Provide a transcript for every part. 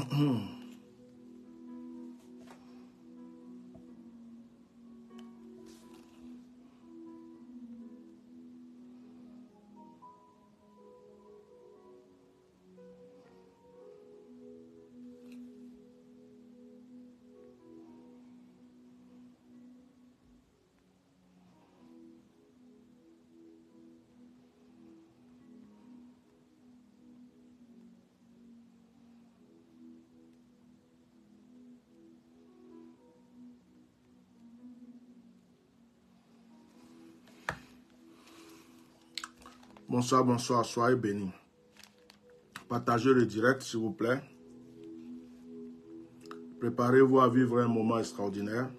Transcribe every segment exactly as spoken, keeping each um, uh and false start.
Bonsoir, bonsoir, soyez bénis. Partagez le direct, s'il vous plaît. Préparez-vous à vivre un moment extraordinaire.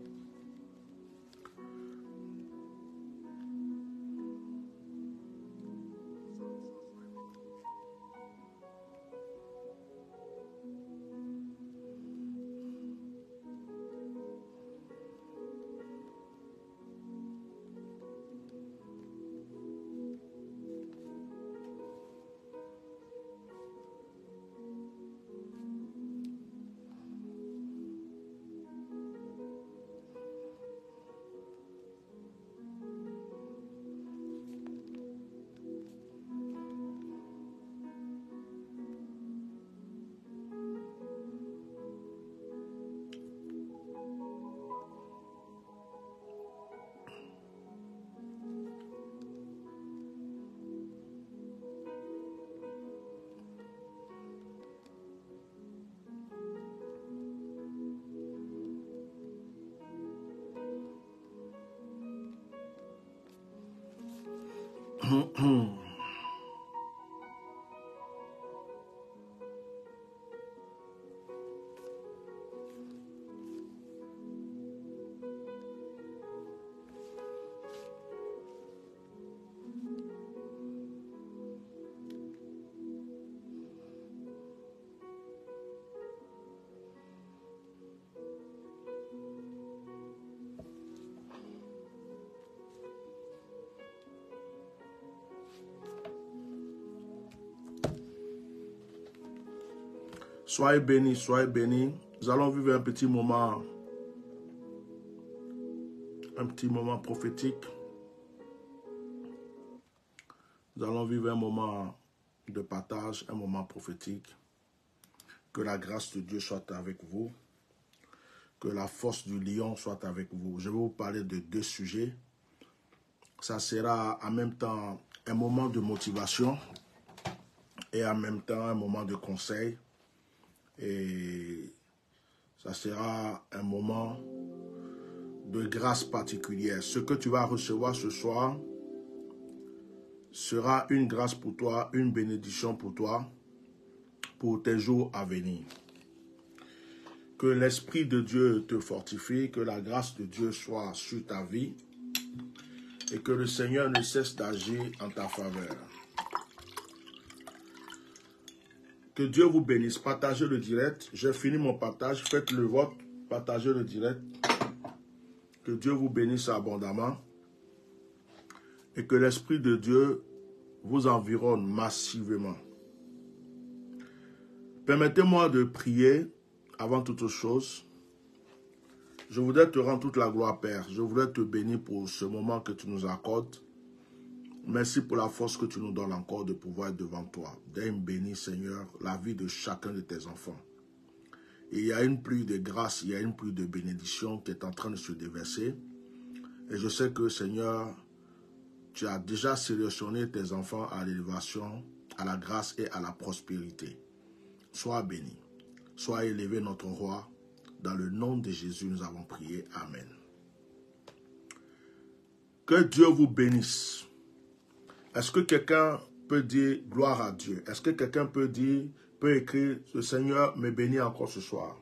Soyez bénis, soyez bénis. Nous allons vivre un petit moment, un petit moment prophétique. Nous allons vivre un moment de partage, un moment prophétique. Que la grâce de Dieu soit avec vous. Que la force du lion soit avec vous. Je vais vous parler de deux sujets. Ça sera en même temps un moment de motivation et en même temps un moment de conseil. Et ça sera un moment de grâce particulière. Ce que tu vas recevoir ce soir sera une grâce pour toi, une bénédiction pour toi, pour tes jours à venir. Que l'Esprit de Dieu te fortifie, que la grâce de Dieu soit sur ta vie et que le Seigneur ne cesse d'agir en ta faveur. Que Dieu vous bénisse. Partagez le direct. J'ai fini mon partage. Faites le vote. Partagez le direct. Que Dieu vous bénisse abondamment. Et que l'Esprit de Dieu vous environne massivement. Permettez-moi de prier avant toute chose. Je voudrais te rendre toute la gloire, Père. Je voudrais te bénir pour ce moment que tu nous accordes. Merci pour la force que tu nous donnes encore de pouvoir être devant toi. Daigne bénir, Seigneur, la vie de chacun de tes enfants. Et il y a une pluie de grâce, il y a une pluie de bénédiction qui est en train de se déverser. Et je sais que, Seigneur, tu as déjà sélectionné tes enfants à l'élévation, à la grâce et à la prospérité. Sois béni. Sois élevé, notre roi. Dans le nom de Jésus, nous avons prié. Amen. Que Dieu vous bénisse. Est-ce que quelqu'un peut dire gloire à Dieu? Est-ce que quelqu'un peut dire, peut écrire, le Seigneur me bénit encore ce soir?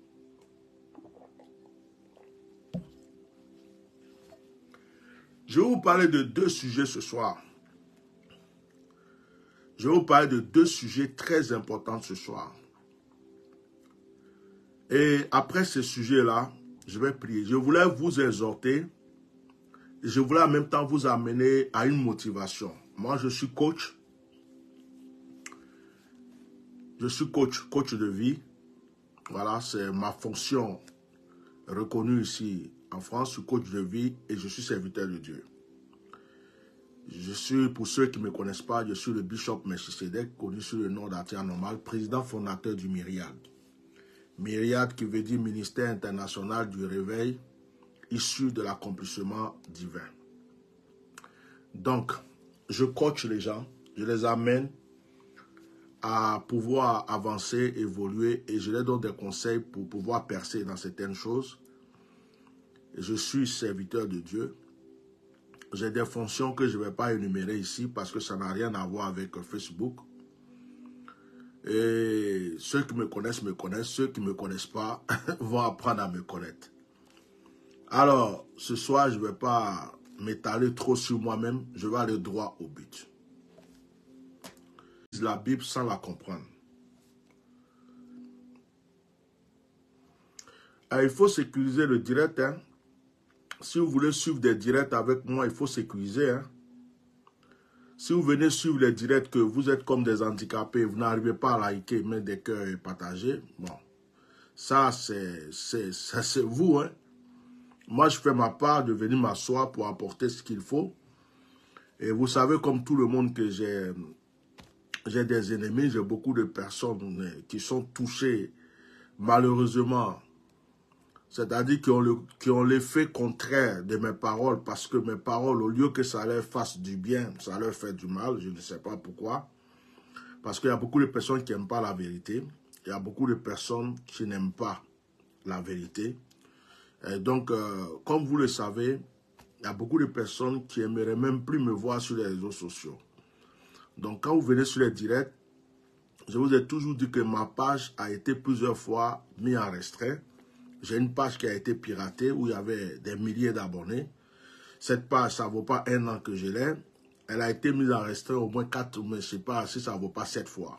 Je vais vous parler de deux sujets ce soir. Je vais vous parler de deux sujets très importants ce soir. Et après ce sujet-là, je vais prier. Je voulais vous exhorter. Je voulais en même temps vous amener à une motivation. Moi, je suis coach. Je suis coach, coach de vie. Voilà, c'est ma fonction reconnue ici en France. Je suis coach de vie et je suis serviteur de Dieu. Je suis, pour ceux qui ne me connaissent pas, je suis le Bishop Melchisedec, connu sous le nom d'Atia Normal, président fondateur du Myriade. Myriade qui veut dire Ministère international du réveil, issu de l'accomplissement divin. Donc, je coach les gens, je les amène à pouvoir avancer, évoluer, et je leur donne des conseils pour pouvoir percer dans certaines choses. Je suis serviteur de Dieu. J'ai des fonctions que je ne vais pas énumérer ici parce que ça n'a rien à voir avec Facebook. Et ceux qui me connaissent, me connaissent. Ceux qui ne me connaissent pas vont apprendre à me connaître. Alors, ce soir, je ne vais pas m'étaler trop sur moi-même. Je vais aller droit au but. La Bible sans la comprendre. Alors, il faut sécuriser le direct, hein. Si vous voulez suivre des directs avec moi, il faut sécuriser. Hein. Si vous venez suivre les directs que vous êtes comme des handicapés, vous n'arrivez pas à liker, mettre des cœurs et partager, bon, ça c'est vous. Hein. Moi, je fais ma part de venir m'asseoir pour apporter ce qu'il faut. Et vous savez, comme tout le monde, que j'ai j'ai des ennemis, j'ai beaucoup de personnes qui sont touchées, malheureusement. C'est-à-dire qui ont le, qui ont l'effet contraire de mes paroles, parce que mes paroles, au lieu que ça leur fasse du bien, ça leur fait du mal, je ne sais pas pourquoi. Parce qu'il y a beaucoup de personnes qui n'aiment pas la vérité, il y a beaucoup de personnes qui n'aiment pas la vérité. Et donc, euh, comme vous le savez, il y a beaucoup de personnes qui n'aimeraient même plus me voir sur les réseaux sociaux. Donc, quand vous venez sur les directs, je vous ai toujours dit que ma page a été plusieurs fois mise en restreint. J'ai une page qui a été piratée où il y avait des milliers d'abonnés. Cette page, ça ne vaut pas un an que je l'ai. Elle a été mise en restreint au moins quatre, mais je ne sais pas si ça ne vaut pas sept fois.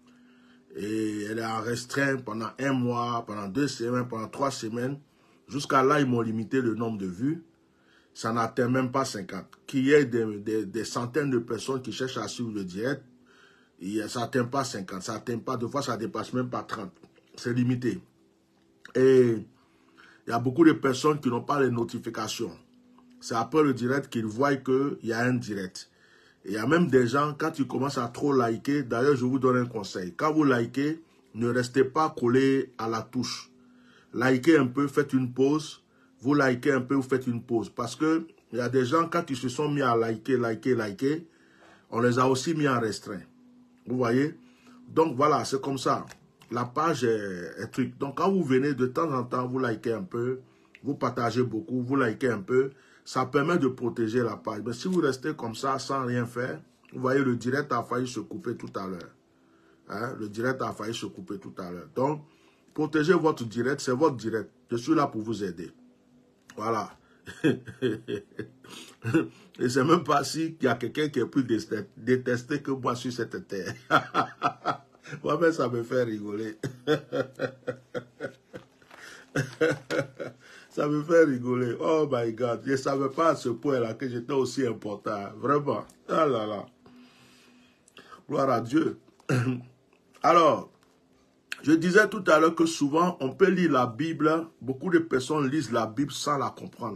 Et elle est en restreint pendant un mois, pendant deux semaines, pendant trois semaines. Jusqu'à là, ils m'ont limité le nombre de vues. Ça n'atteint même pas cinquante. Qu'il y ait des, des, des centaines de personnes qui cherchent à suivre le direct, ça n'atteint pas cinquante. Ça n'atteint pas, deux fois, ça ne dépasse même pas trente. C'est limité. Et il y a beaucoup de personnes qui n'ont pas les notifications. C'est après le direct qu'ils voient qu'il y a un direct. Et il y a même des gens, quand ils commencent à trop liker, d'ailleurs je vous donne un conseil. Quand vous likez, ne restez pas collé à la touche. Likez un peu, faites une pause. Vous likez un peu, vous faites une pause. Parce que il y a des gens, quand ils se sont mis à liker, liker, liker, on les a aussi mis en restreint. Vous voyez? Donc voilà, c'est comme ça. La page est, est truc. Donc, quand vous venez de temps en temps, vous likez un peu, vous partagez beaucoup, vous likez un peu, ça permet de protéger la page. Mais si vous restez comme ça, sans rien faire, vous voyez, le direct a failli se couper tout à l'heure. Hein? Le direct a failli se couper tout à l'heure. Donc, protégez votre direct, c'est votre direct. Je suis là pour vous aider. Voilà. Et c'est même pas si qu'il y a quelqu'un qui est plus détesté que moi sur cette terre. Moi-même, ça me fait rigoler. Ça me fait rigoler. Oh my God. Je ne savais pas à ce point-là que j'étais aussi important. Vraiment. Ah là là. Gloire à Dieu. Alors, je disais tout à l'heure que souvent, on peut lire la Bible. Beaucoup de personnes lisent la Bible sans la comprendre.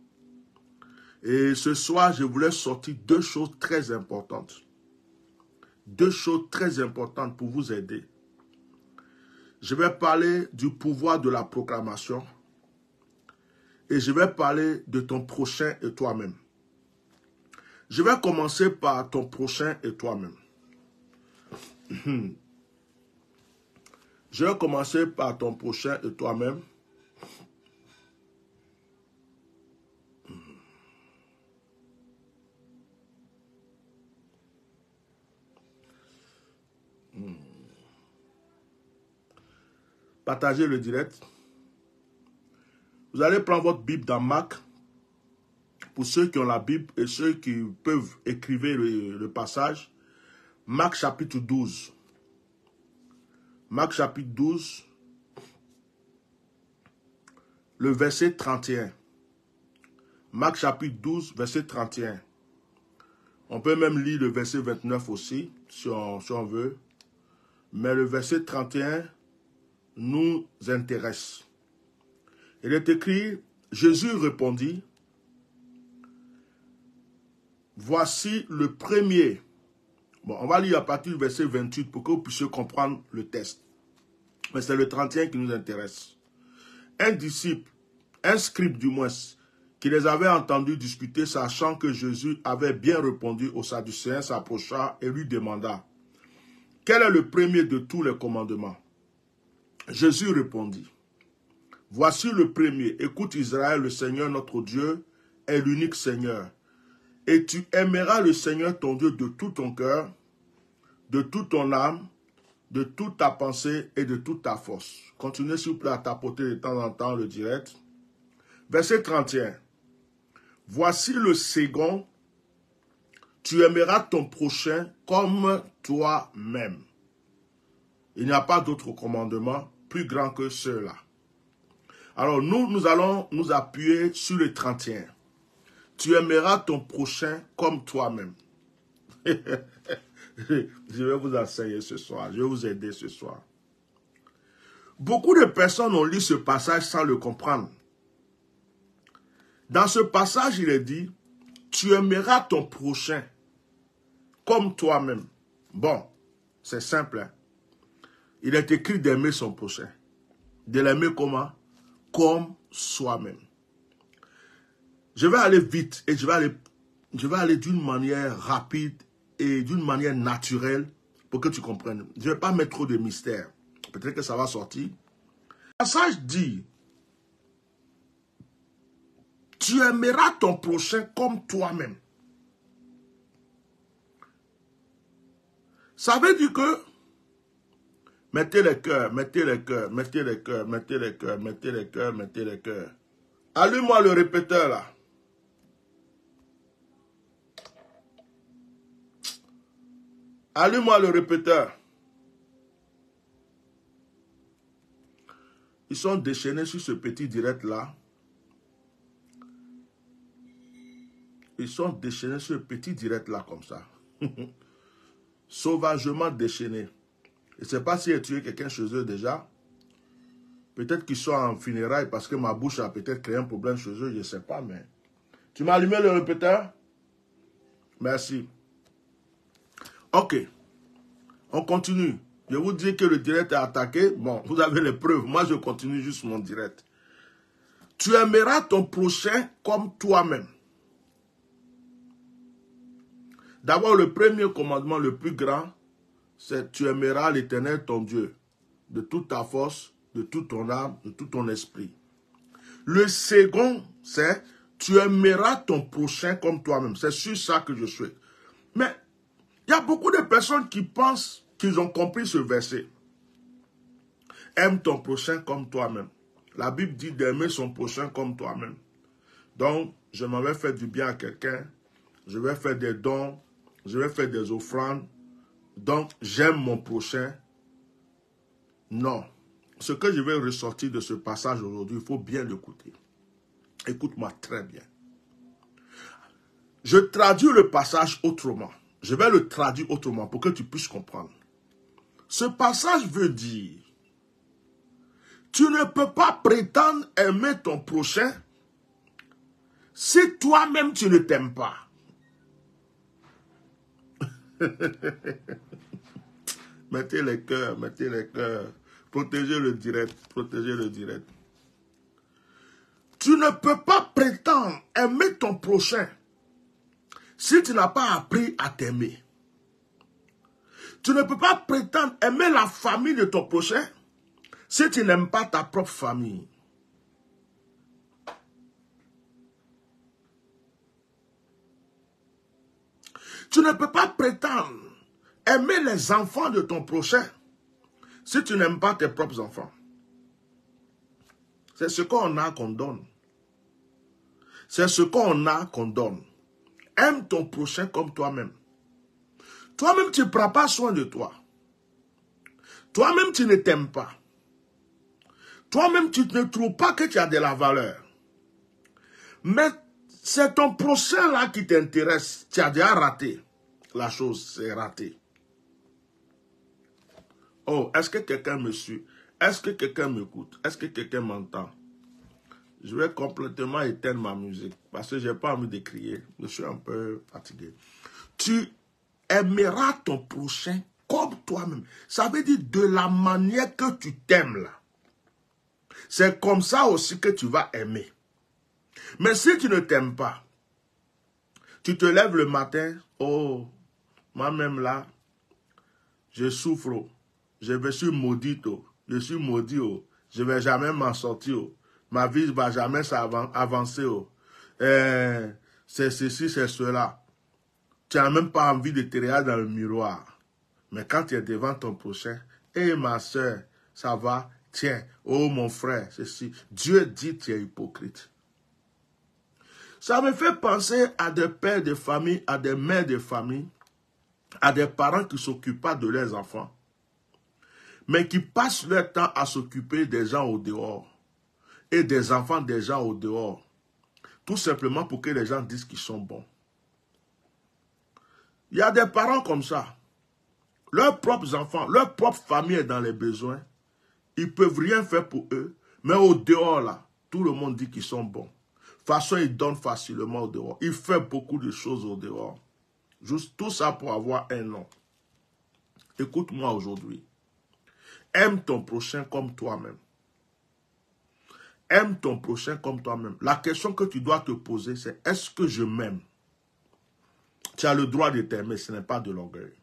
Et ce soir, je voulais sortir deux choses très importantes. Deux choses très importantes pour vous aider. Je vais parler du pouvoir de la proclamation et je vais parler de ton prochain et toi-même. Je vais commencer par ton prochain et toi-même. Je vais commencer par ton prochain et toi-même. Partagez le direct. Vous allez prendre votre Bible dans Marc. Pour ceux qui ont la Bible et ceux qui peuvent écrire le, le passage. Marc chapitre douze. Marc chapitre douze. Le verset trente et un. Marc chapitre douze, verset trente et un. On peut même lire le verset vingt-neuf aussi, si on, si on veut. Mais le verset trente et un nous intéresse. Il est écrit, Jésus répondit, voici le premier. Bon, on va lire à partir du verset vingt-huit pour que vous puissiez comprendre le texte. Mais c'est le trente et un qui nous intéresse. Un disciple, un scribe du moins, qui les avait entendus discuter, sachant que Jésus avait bien répondu aux Sadducéens, s'approcha et lui demanda, « Quel est le premier de tous les commandements ?» Jésus répondit, « Voici le premier. Écoute Israël, le Seigneur notre Dieu est l'unique Seigneur. Et tu aimeras le Seigneur ton Dieu de tout ton cœur, de toute ton âme, de toute ta pensée et de toute ta force. » Continuez s'il vous plaît à tapoter de temps en temps le direct. Verset trente et un. « Voici le second. Tu aimeras ton prochain comme toi-même. » Il n'y a pas d'autre commandement plus grand que ceux-là. Alors nous, nous allons nous appuyer sur le trente et un. Tu aimeras ton prochain comme toi-même. Je vais vous enseigner ce soir. Je vais vous aider ce soir. Beaucoup de personnes ont lu ce passage sans le comprendre. Dans ce passage, il est dit, tu aimeras ton prochain comme toi-même. Bon, c'est simple. Hein? Il est écrit d'aimer son prochain. De l'aimer comment? Comme soi-même. Je vais aller vite et je vais aller, je vais aller d'une manière rapide et d'une manière naturelle pour que tu comprennes. Je ne vais pas mettre trop de mystère. Peut-être que ça va sortir. Le passage dit, tu aimeras ton prochain comme toi-même. Ça veut dire que, mettez les cœurs, mettez les cœurs, mettez les cœurs, mettez les cœurs, mettez les cœurs, mettez les cœurs. Allume-moi le répéteur là. Allume-moi le répéteur. Ils sont déchaînés sur ce petit direct là. Ils sont déchaînés sur ce petit direct là comme ça. Sauvagement déchaînés. Je ne sais pas s'il a tué quelqu'un chez eux déjà. Peut-être qu'ils sont en funérailles parce que ma bouche a peut-être créé un problème chez eux, je ne sais pas, mais... Tu m'as allumé le répéteur? Merci. Ok. On continue. Je vous dis que le direct est attaqué. Bon, vous avez les preuves. Moi, je continue juste mon direct. Tu aimeras ton prochain comme toi-même. D'abord, le premier commandement, le plus grand, c'est tu aimeras l'Éternel ton Dieu de toute ta force, de toute ton âme, de tout ton esprit. Le second, c'est tu aimeras ton prochain comme toi-même. C'est sur ça que je souhaite. Mais il y a beaucoup de personnes qui pensent qu'ils ont compris ce verset. Aime ton prochain comme toi-même. La Bible dit d'aimer son prochain comme toi-même. Donc, je m'en vais faire du bien à quelqu'un. Je vais faire des dons. Je vais faire des offrandes. Donc, j'aime mon prochain. Non. Ce que je vais ressortir de ce passage aujourd'hui, il faut bien l'écouter. Écoute-moi très bien. Je traduis le passage autrement. Je vais le traduire autrement pour que tu puisses comprendre. Ce passage veut dire, tu ne peux pas prétendre aimer ton prochain si toi-même tu ne t'aimes pas. Mettez les cœurs, mettez les cœurs. Protégez le direct, protégez le direct. Tu ne peux pas prétendre aimer ton prochain si tu n'as pas appris à t'aimer. Tu ne peux pas prétendre aimer la famille de ton prochain si tu n'aimes pas ta propre famille. Tu ne peux pas prétendre aimer les enfants de ton prochain si tu n'aimes pas tes propres enfants. C'est ce qu'on a qu'on donne. C'est ce qu'on a qu'on donne. Aime ton prochain comme toi-même. Toi-même, tu ne prends pas soin de toi. Toi-même, tu ne t'aimes pas. Toi-même, tu ne trouves pas que tu as de la valeur. Mais c'est ton prochain là qui t'intéresse. Tu as déjà raté. La chose, c'est raté. Oh, est-ce que quelqu'un me suit? Est-ce que quelqu'un m'écoute? Est-ce que quelqu'un m'entend? Je vais complètement éteindre ma musique parce que je n'ai pas envie de crier. Je suis un peu fatigué. Tu aimeras ton prochain comme toi-même. Ça veut dire de la manière que tu t'aimes là. C'est comme ça aussi que tu vas aimer. Mais si tu ne t'aimes pas, tu te lèves le matin, oh, moi-même là, je souffre, oh. je suis maudit, oh. je suis maudit, oh. je ne vais jamais m'en sortir, oh. ma vie ne va jamais avancer, oh. euh, c'est ceci, c'est cela. Tu n'as même pas envie de te regarder dans le miroir. Mais quand tu es devant ton prochain, hé hey, ma soeur, ça va, tiens, oh mon frère, ceci. Dieu dit tu es hypocrite. Ça me fait penser à des pères de famille, à des mères de famille, à des parents qui ne s'occupent pas de leurs enfants, mais qui passent leur temps à s'occuper des gens au dehors et des enfants des gens au dehors, tout simplement pour que les gens disent qu'ils sont bons. Il y a des parents comme ça. Leurs propres enfants, leur propre famille est dans les besoins. Ils ne peuvent rien faire pour eux. Mais au dehors, là, tout le monde dit qu'ils sont bons. De toute façon, ils donnent facilement au dehors. Ils font beaucoup de choses au dehors. Juste tout ça pour avoir un nom. Écoute-moi aujourd'hui. Aime ton prochain comme toi-même. Aime ton prochain comme toi-même. La question que tu dois te poser, c'est est-ce que je m'aime? Tu as le droit de t'aimer, ce n'est pas de l'orgueil.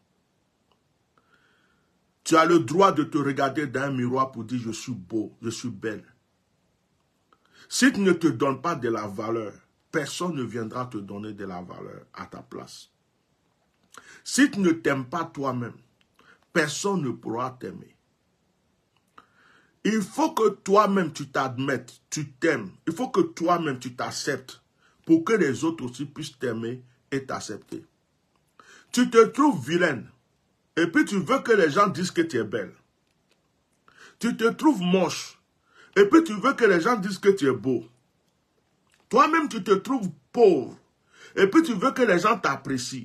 Tu as le droit de te regarder dans un miroir pour dire je suis beau, je suis belle. Si tu ne te donnes pas de la valeur, personne ne viendra te donner de la valeur à ta place. Si tu ne t'aimes pas toi-même, personne ne pourra t'aimer. Il faut que toi-même tu t'admettes, tu t'aimes. Il faut que toi-même tu t'acceptes pour que les autres aussi puissent t'aimer et t'accepter. Tu te trouves vilaine et puis tu veux que les gens disent que tu es belle. Tu te trouves moche et puis tu veux que les gens disent que tu es beau. Toi-même tu te trouves pauvre et puis tu veux que les gens t'apprécient.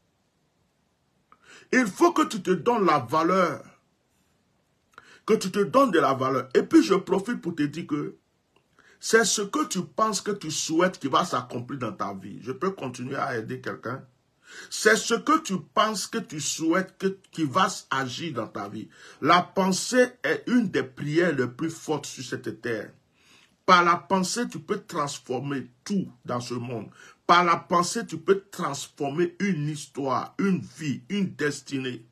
Il faut que tu te donnes la valeur. Que tu te donnes de la valeur. Et puis je profite pour te dire que c'est ce que tu penses que tu souhaites qui va s'accomplir dans ta vie. Je peux continuer à aider quelqu'un. C'est ce que tu penses que tu souhaites que, qui va agir dans ta vie. La pensée est une des prières les plus fortes sur cette terre. Par la pensée, tu peux transformer tout dans ce monde. Par la pensée, tu peux transformer une histoire, une vie, une destinée.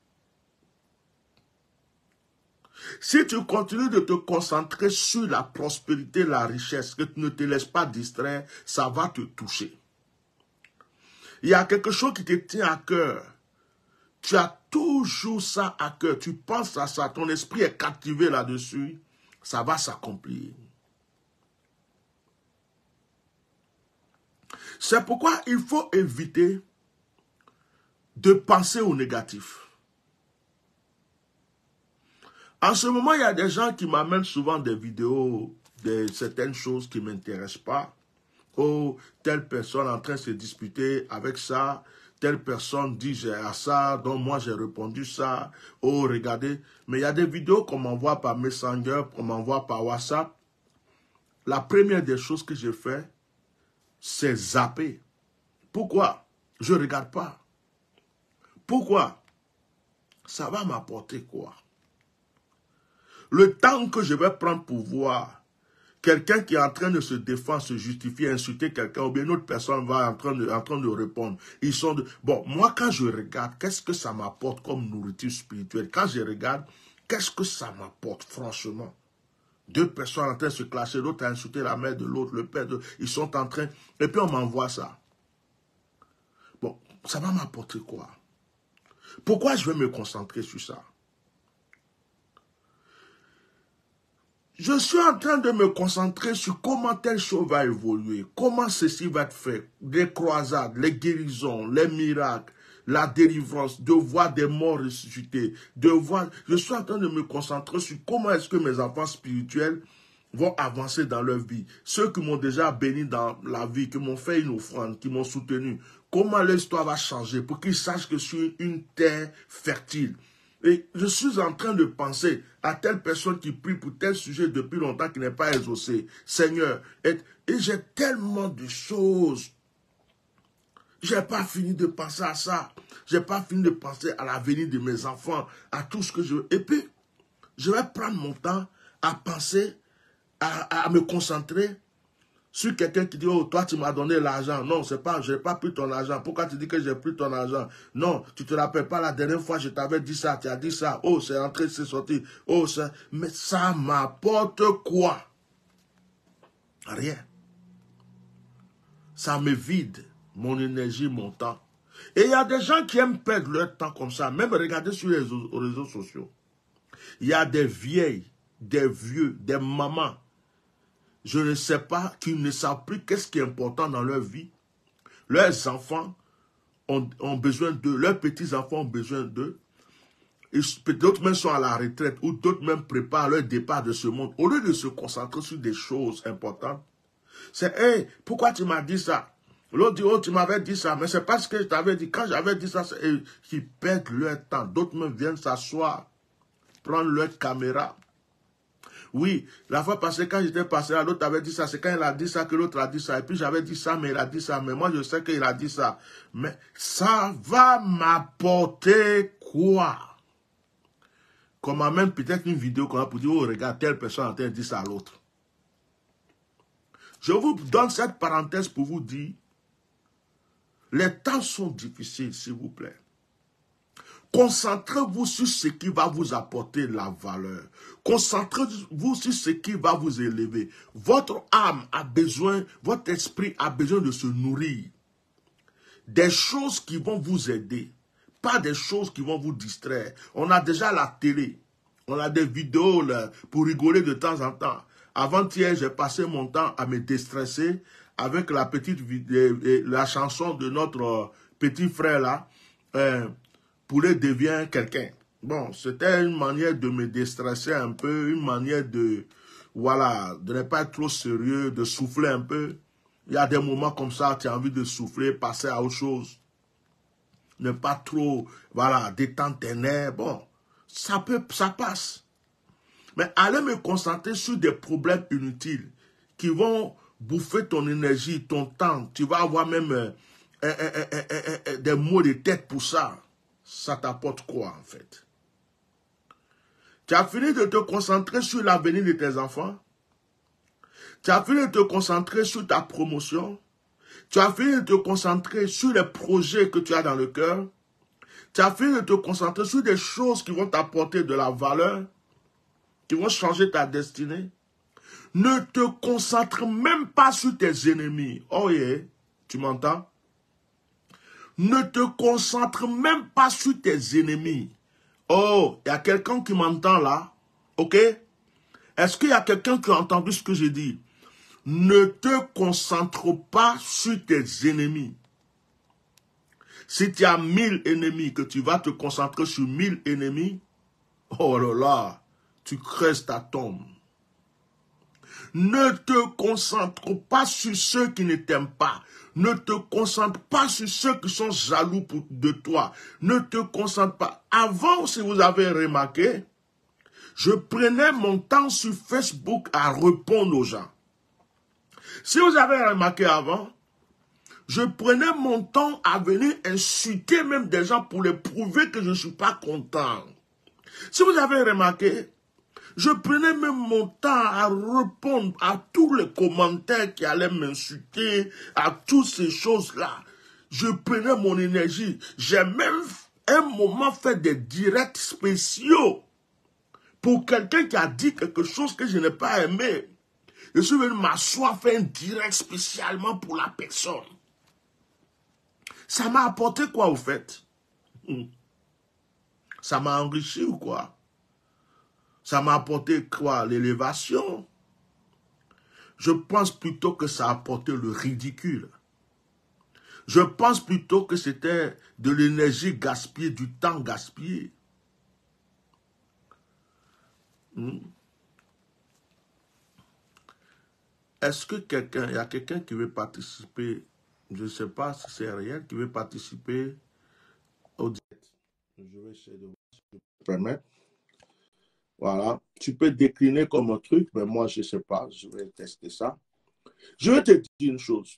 Si tu continues de te concentrer sur la prospérité, la richesse, que tu ne te laisses pas distraire, ça va te toucher. Il y a quelque chose qui te tient à cœur. Tu as toujours ça à cœur. Tu penses à ça. Ton esprit est captivé là-dessus. Ça va s'accomplir. C'est pourquoi il faut éviter de penser au négatif. En ce moment, il y a des gens qui m'amènent souvent des vidéos de certaines choses qui ne m'intéressent pas. Oh, telle personne est en train de se disputer avec ça. Telle personne dit j'ai à ça, donc moi j'ai répondu ça. Oh, regardez. Mais il y a des vidéos qu'on m'envoie par Messenger, qu'on m'envoie par WhatsApp. La première des choses que je fais, c'est zapper. Pourquoi? Je ne regarde pas. Pourquoi? Ça va m'apporter quoi? Le temps que je vais prendre pour voir quelqu'un qui est en train de se défendre, se justifier, insulter quelqu'un, ou bien une autre personne va en train de, en train de répondre. Ils sont de... Bon, moi quand je regarde, qu'est-ce que ça m'apporte comme nourriture spirituelle? Quand je regarde, qu'est-ce que ça m'apporte franchement? Deux personnes en train de se clasher, l'autre a insulté la mère de l'autre, le père de... Ils sont en train... Et puis on m'envoie ça. Bon, ça va m'apporter quoi? Pourquoi je vais me concentrer sur ça? Je suis en train de me concentrer sur comment telle chose va évoluer, comment ceci va être fait, les croisades, les guérisons, les miracles, la délivrance, de voir des morts ressuscités, de voir... Je suis en train de me concentrer sur comment est-ce que mes enfants spirituels vont avancer dans leur vie. Ceux qui m'ont déjà béni dans la vie, qui m'ont fait une offrande, qui m'ont soutenu, comment l'histoire va changer pour qu'ils sachent que je suis une terre fertile. Et je suis en train de penser à telle personne qui prie pour tel sujet depuis longtemps qui n'est pas exaucé. Seigneur, et, et j'ai tellement de choses. Je n'ai pas fini de penser à ça. Je n'ai pas fini de penser à l'avenir de mes enfants, à tout ce que je veux. Et puis, je vais prendre mon temps à penser, à, à me concentrer sur quelqu'un qui dit, oh, toi, tu m'as donné l'argent. Non, c'est pas, je n'ai pas pris ton argent. Pourquoi tu dis que j'ai pris ton argent? Non, tu te rappelles pas la dernière fois, je t'avais dit ça, tu as dit ça. Oh, c'est entré, c'est sorti. Oh, ça. Mais ça m'apporte quoi? Rien. Ça me vide mon énergie, mon temps. Et il y a des gens qui aiment perdre leur temps comme ça. Même regardez sur les réseaux sociaux. Il y a des vieilles, des vieux, des mamans. Je ne sais pas, qui ne savent plus qu'est-ce qui est important dans leur vie. Leurs enfants ont, ont besoin d'eux. Leurs petits-enfants ont besoin d'eux. D'autres même sont à la retraite ou d'autres même préparent leur départ de ce monde. Au lieu de se concentrer sur des choses importantes, c'est, hey, pourquoi tu m'as dit ça? L'autre dit, oh, tu m'avais dit ça, mais c'est parce que je t'avais dit. Quand j'avais dit ça, ils perdent leur temps. D'autres même viennent s'asseoir, prendre leur caméra. Oui, la fois passée, quand j'étais passé là, l'autre avait dit ça. C'est quand il a dit ça que l'autre a dit ça. Et puis j'avais dit ça, mais il a dit ça. Mais moi, je sais qu'il a dit ça. Mais ça va m'apporter quoi? Comme même peut-être une vidéo qu'on a pour dire, oh, regarde, telle personne a dit ça à l'autre. Je vous donne cette parenthèse pour vous dire, les temps sont difficiles, s'il vous plaît. Concentrez-vous sur ce qui va vous apporter la valeur. Concentrez-vous sur ce qui va vous élever. Votre âme a besoin, votre esprit a besoin de se nourrir. Des choses qui vont vous aider, pas des choses qui vont vous distraire. On a déjà la télé, on a des vidéos là, pour rigoler de temps en temps. Avant-hier, j'ai passé mon temps à me déstresser avec la petite vidéo, la chanson de notre petit frère là, euh, Poulet devient quelqu'un. Bon, c'était une manière de me déstresser un peu, une manière de, voilà, de ne pas être trop sérieux, de souffler un peu. Il y a des moments comme ça, tu as envie de souffler, passer à autre chose. Ne pas trop, voilà, détendre tes nerfs. Bon, ça peut, ça passe. Mais aller me concentrer sur des problèmes inutiles qui vont bouffer ton énergie, ton temps. Tu vas avoir même euh, euh, euh, euh, euh, euh, des maux de tête pour ça. Ça t'apporte quoi en fait? Tu as fini de te concentrer sur l'avenir de tes enfants? Tu as fini de te concentrer sur ta promotion? Tu as fini de te concentrer sur les projets que tu as dans le cœur? Tu as fini de te concentrer sur des choses qui vont t'apporter de la valeur? Qui vont changer ta destinée? Ne te concentre même pas sur tes ennemis. Oh yeah, tu m'entends? Ne te concentre même pas sur tes ennemis. Oh, il y a quelqu'un qui m'entend là? Ok? Est-ce qu'il y a quelqu'un qui a entendu ce que j'ai dit? Ne te concentre pas sur tes ennemis. Si tu as mille ennemis, que tu vas te concentrer sur mille ennemis, oh là là, tu creuses ta tombe. Ne te concentre pas sur ceux qui ne t'aiment pas. Ne te concentre pas sur ceux qui sont jaloux de toi. Ne te concentre pas. Avant, si vous avez remarqué, je prenais mon temps sur Facebook à répondre aux gens. Si vous avez remarqué avant, je prenais mon temps à venir insulter même des gens pour les prouver que je ne suis pas content. Si vous avez remarqué, je prenais même mon temps à répondre à tous les commentaires qui allaient m'insulter, à toutes ces choses-là. Je prenais mon énergie. J'ai même un moment fait des directs spéciaux pour quelqu'un qui a dit quelque chose que je n'ai pas aimé. Je suis venu m'asseoir, faire un direct spécialement pour la personne. Ça m'a apporté quoi au fait? Ça m'a enrichi ou quoi? Ça m'a apporté quoi? L'élévation? Je pense plutôt que ça a apporté le ridicule. Je pense plutôt que c'était de l'énergie gaspillée, du temps gaspillé. Hmm. Est-ce que quelqu'un, il y a quelqu'un qui veut participer, je ne sais pas si c'est réel, qui veut participer au direct? Je vais essayer de voir. permettre. Voilà. Tu peux décliner comme un truc, mais moi, je ne sais pas. Je vais tester ça. Je vais te dire une chose.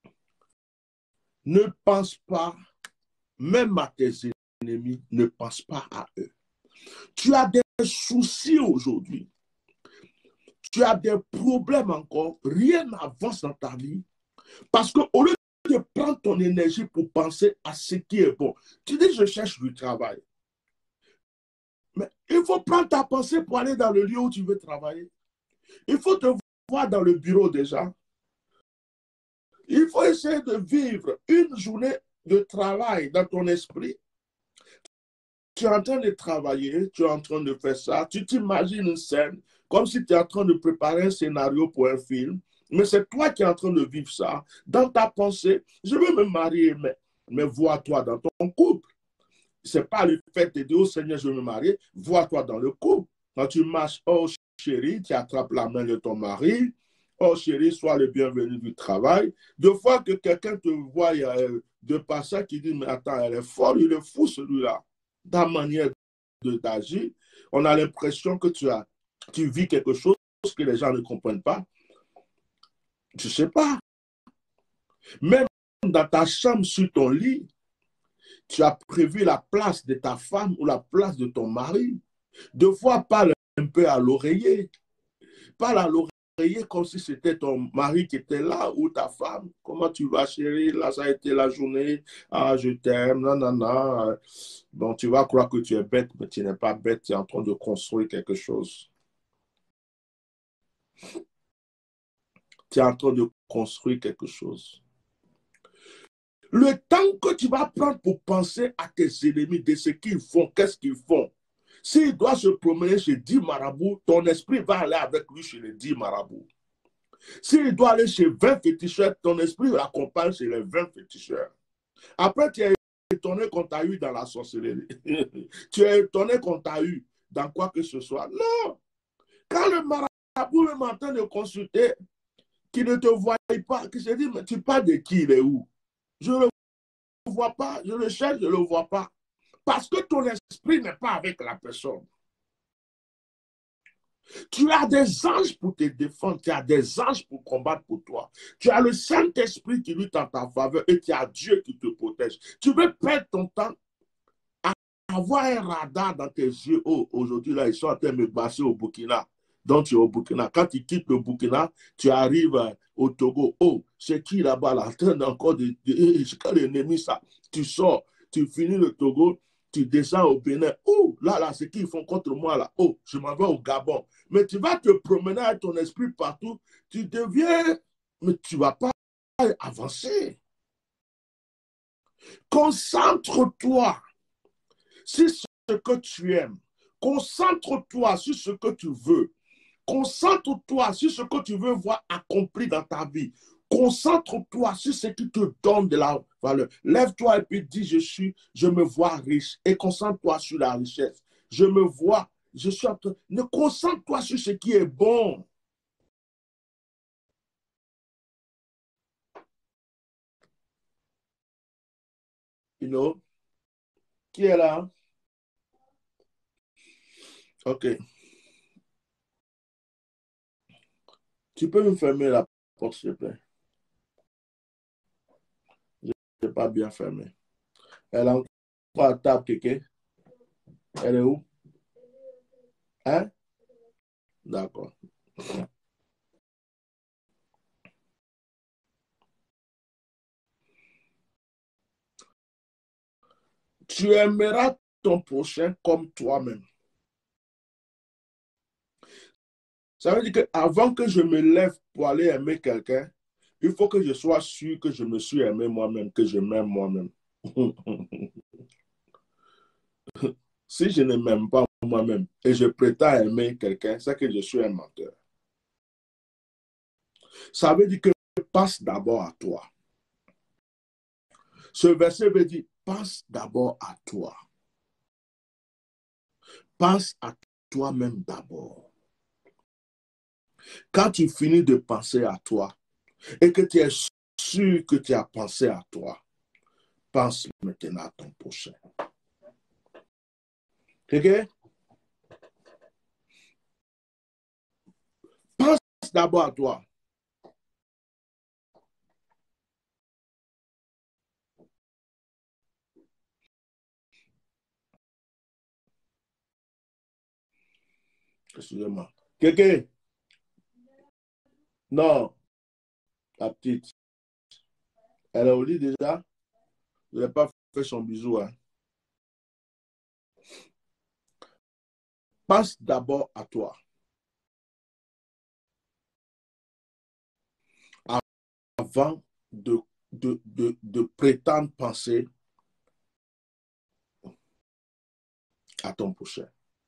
Ne pense pas, même à tes ennemis, ne pense pas à eux. Tu as des soucis aujourd'hui. Tu as des problèmes encore. Rien n'avance dans ta vie. Parce qu'au lieu de prendre ton énergie pour penser à ce qui est bon, tu dis, je cherche du travail. Mais il faut prendre ta pensée pour aller dans le lieu où tu veux travailler. Il faut te voir dans le bureau déjà. Il faut essayer de vivre une journée de travail dans ton esprit. Tu es en train de travailler, tu es en train de faire ça, tu t'imagines une scène comme si tu es en train de préparer un scénario pour un film, mais c'est toi qui es en train de vivre ça. Dans ta pensée, je veux me marier, mais, mais vois-toi dans ton couple. Ce n'est pas le fait de dire au Seigneur, je veux me marier, vois-toi dans le couple. Quand tu marches, oh chérie, tu attrapes la main de ton mari, oh chérie, sois le bienvenu du travail. Deux fois que quelqu'un te voit euh, de passage qui dit, mais attends, elle est folle, il est fou celui-là. Ta manière d'agir, on a l'impression que tu, as, tu vis quelque chose que les gens ne comprennent pas. Je ne sais pas. Même dans ta chambre, sur ton lit, tu as prévu la place de ta femme ou la place de ton mari. Deux fois, parle un peu à l'oreiller. Parle à l'oreiller comme si c'était ton mari qui était là ou ta femme. Comment tu vas, chérie? Là, ça a été la journée. Ah, je t'aime. Non, non, non. Bon, tu vas croire que tu es bête, mais tu n'es pas bête. Tu es en train de construire quelque chose. Tu es en train de construire quelque chose. Le temps que tu vas prendre pour penser à tes ennemis, de ce qu'ils font, qu'est-ce qu'ils font. S'il doit se promener chez dix marabouts, ton esprit va aller avec lui chez les dix marabouts. S'il doit aller chez vingt féticheurs, ton esprit l'accompagne chez les vingt féticheurs. Après, tu es étonné qu'on t'a eu dans la sorcellerie. Tu es étonné qu'on t'a eu dans quoi que ce soit. Non. Quand le marabout est en train de consulter, qui ne te voit pas, qui se dit, mais tu parles de qui, il est où? Je ne le vois pas, je le cherche, je ne le vois pas. Parce que ton esprit n'est pas avec la personne. Tu as des anges pour te défendre, tu as des anges pour combattre pour toi. Tu as le Saint-Esprit qui lutte en ta faveur et tu as Dieu qui te protège. Tu veux perdre ton temps à avoir un radar dans tes yeux. Oh, aujourd'hui, là, ils sont en train de me passer au Burkina. Donc, tu es au Burkina. Quand tu quittes le Burkina, tu arrives au Togo. Oh, c'est qui là-bas, là, en train d'encore de... C'est quand l'ennemi, ça. Tu sors, tu finis le Togo, tu descends au Bénin. Oh, là, là, c'est qui ils font contre moi, là. Oh, je m'en vais au Gabon. Mais tu vas te promener avec ton esprit partout. Tu deviens... Mais tu ne vas pas avancer. Concentre-toi sur ce que tu aimes. Concentre-toi sur ce que tu veux. Concentre-toi sur ce que tu veux voir accompli dans ta vie. Concentre-toi sur ce qui te donne de la valeur. Lève-toi et puis dis, je suis, je me vois riche. Et concentre-toi sur la richesse. Je me vois, je suis en train... Ne concentre-toi sur ce qui est bon. You know? Qui est là? OK. Tu peux me fermer la porte, s'il te plaît? Je n'ai pas bien fermé. Elle est encore à table, quelqu'un? Elle est où? Hein? D'accord. Tu aimeras ton prochain comme toi-même. Ça veut dire qu'avant que je me lève pour aller aimer quelqu'un, il faut que je sois sûr que je me suis aimé moi-même, que je m'aime moi-même. Si je ne m'aime pas moi-même et je prétends aimer quelqu'un, c'est que je suis un menteur. Ça veut dire que pense d'abord à toi. Ce verset veut dire, pense d'abord à toi. Pense à toi-même d'abord. Quand tu finis de penser à toi et que tu es sûr que tu as pensé à toi, pense maintenant à ton prochain. Ok? Pense d'abord à toi. Excusez-moi. Quelqu'un? Non, la petite. Elle est au lit déjà. Je n'ai pas fait son bisou. Hein. Pense d'abord à toi. Avant de, de, de, de prétendre penser à ton prochain.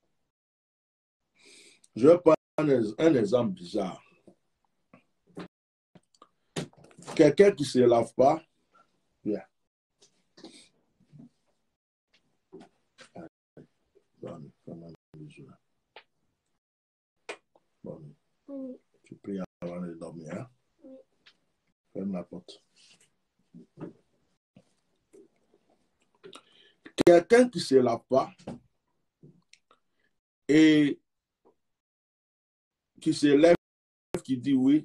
Je vais prendre un, un exemple bizarre. Quelqu'un qui ne se lave pas, yeah. Bon, bon. Oui. Tu pries avant de dormir. Hein? Oui. Ferme la porte. Quelqu'un qui ne se lave pas et qui se lève, qui dit oui,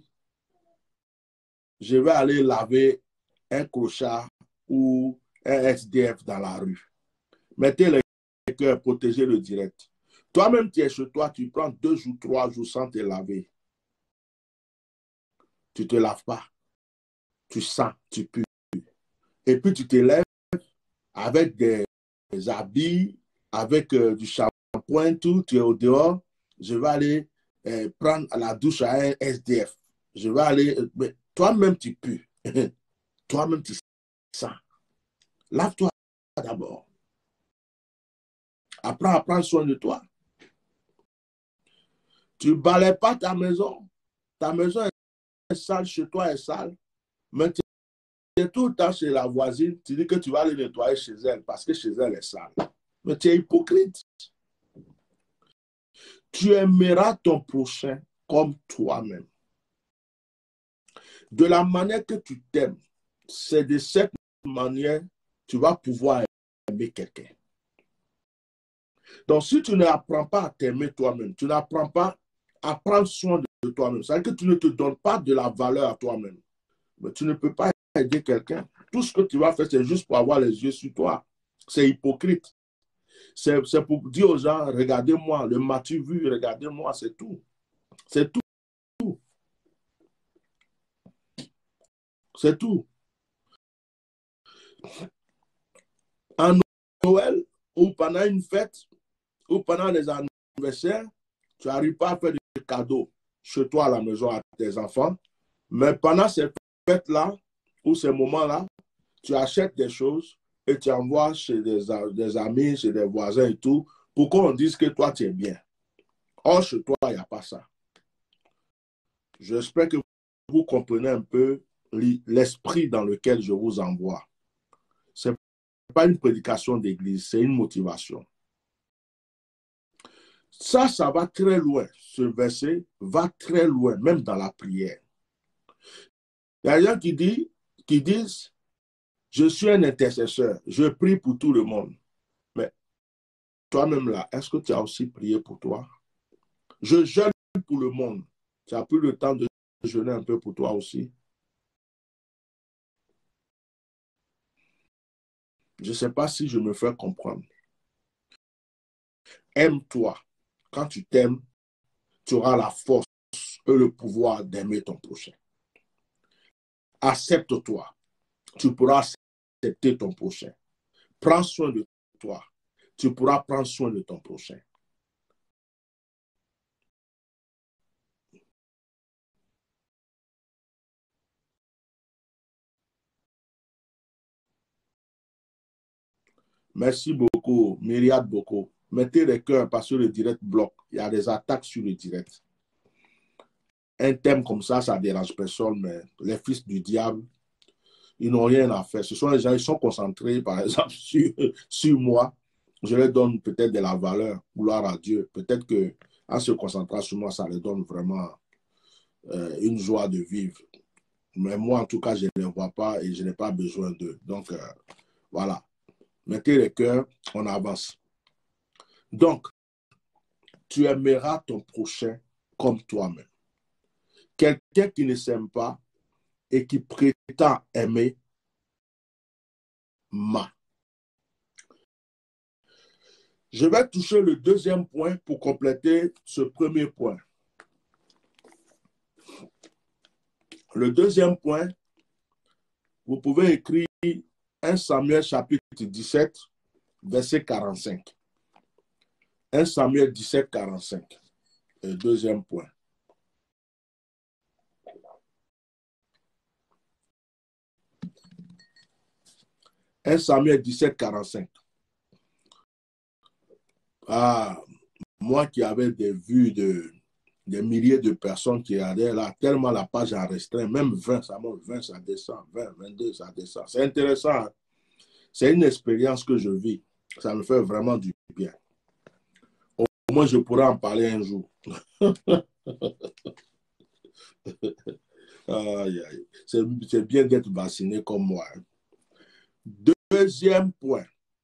je vais aller laver un clochard ou un S D F dans la rue. Mettez les cœurs, protégez le direct. Toi-même, tu es chez toi, tu prends deux jours, trois jours sans te laver. Tu ne te laves pas. Tu sens, tu pues. Et puis tu te lèves avec des, des habits, avec euh, du shampoing, tout, tu es au dehors. Je vais aller euh, prendre la douche à un S D F. Je vais aller... Euh, mais toi-même, tu pues. Toi-même, tu sens. Lave-toi d'abord. Apprends à prendre soin de toi. Tu ne balais pas ta maison. Ta maison est sale, chez toi est sale. Mais tu es tout le temps chez la voisine. Tu dis que tu vas aller nettoyer chez elle parce que chez elle est sale. Mais tu es hypocrite. Tu aimeras ton prochain comme toi-même. De la manière que tu t'aimes, c'est de cette manière que tu vas pouvoir aimer quelqu'un. Donc, si tu n'apprends pas à t'aimer toi-même, tu n'apprends pas à prendre soin de toi-même, c'est-à-dire que tu ne te donnes pas de la valeur à toi-même, mais tu ne peux pas aider quelqu'un. Tout ce que tu vas faire, c'est juste pour avoir les yeux sur toi. C'est hypocrite. C'est pour dire aux gens, regardez-moi, le m'as-tu vu, regardez-moi, c'est tout. C'est tout. C'est tout. En Noël, ou pendant une fête, ou pendant les anniversaires, tu n'arrives pas à faire des cadeaux chez toi à la maison à tes enfants. Mais pendant ces fêtes-là, ou ces moments-là, tu achètes des choses et tu envoies chez des, des amis, chez des voisins et tout, pour qu'on dise que toi, tu es bien. Or, chez toi, il n'y a pas ça. J'espère que vous comprenez un peu l'esprit dans lequel je vous envoie. Ce n'est pas une prédication d'église, c'est une motivation. Ça, ça va très loin. Ce verset va très loin, même dans la prière. Il y a des gens qui disent, qui disent, je suis un intercesseur, je prie pour tout le monde. Mais toi-même là, est-ce que tu as aussi prié pour toi? Je jeûne pour le monde. Tu as pris le temps de jeûner un peu pour toi aussi? Je ne sais pas si je me fais comprendre. Aime-toi. Quand tu t'aimes, tu auras la force et le pouvoir d'aimer ton prochain. Accepte-toi. Tu pourras accepter ton prochain. Prends soin de toi. Tu pourras prendre soin de ton prochain. Merci beaucoup, Myriade beaucoup. Mettez les cœurs parce que le direct bloque. Il y a des attaques sur le direct. Un thème comme ça, ça dérange personne, mais les fils du diable, ils n'ont rien à faire. Ce sont les gens, ils sont concentrés, par exemple, sur, sur moi. Je leur donne peut-être de la valeur, gloire à Dieu. Peut-être qu'en se concentrant sur moi, ça leur donne vraiment euh, une joie de vivre. Mais moi, en tout cas, je ne les vois pas et je n'ai pas besoin d'eux. Donc, euh, voilà. Mettez les cœurs, on avance. Donc, tu aimeras ton prochain comme toi-même. Quelqu'un qui ne s'aime pas et qui prétend aimer m'a. Je vais toucher le deuxième point pour compléter ce premier point. Le deuxième point, vous pouvez écrire un Samuel chapitre dix-sept, verset quarante-cinq. un Samuel dix-sept, quarante-cinq. Le deuxième point. un Samuel dix-sept, quarante-cinq. Ah, moi qui avais des vues de des milliers de personnes qui allaient là, tellement la page a restreint, même vingt, ça monte, vingt, ça descend, vingt, vingt-deux, ça descend. C'est intéressant. Hein? C'est une expérience que je vis. Ça me fait vraiment du bien. Au moins, je pourrais en parler un jour. Aïe, aïe. C'est bien d'être vacciné comme moi. Hein? Deuxième point.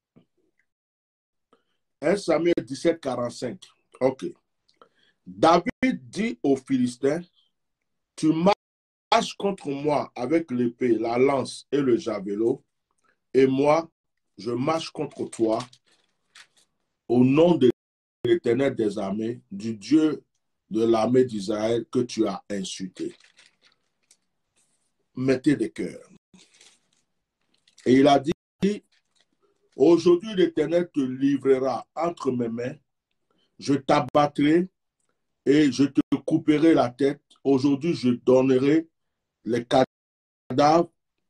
un Samuel dix-sept, quarante-cinq. OK. David dit aux Philistins, tu marches contre moi avec l'épée, la lance et le javelot, et moi, je marche contre toi au nom de l'Éternel des armées, du Dieu de l'armée d'Israël que tu as insulté. Mettez des cœurs. Et il a dit, aujourd'hui l'Éternel te livrera entre mes mains, je t'abattrai et je te couperai la tête. Aujourd'hui, je donnerai les cadavres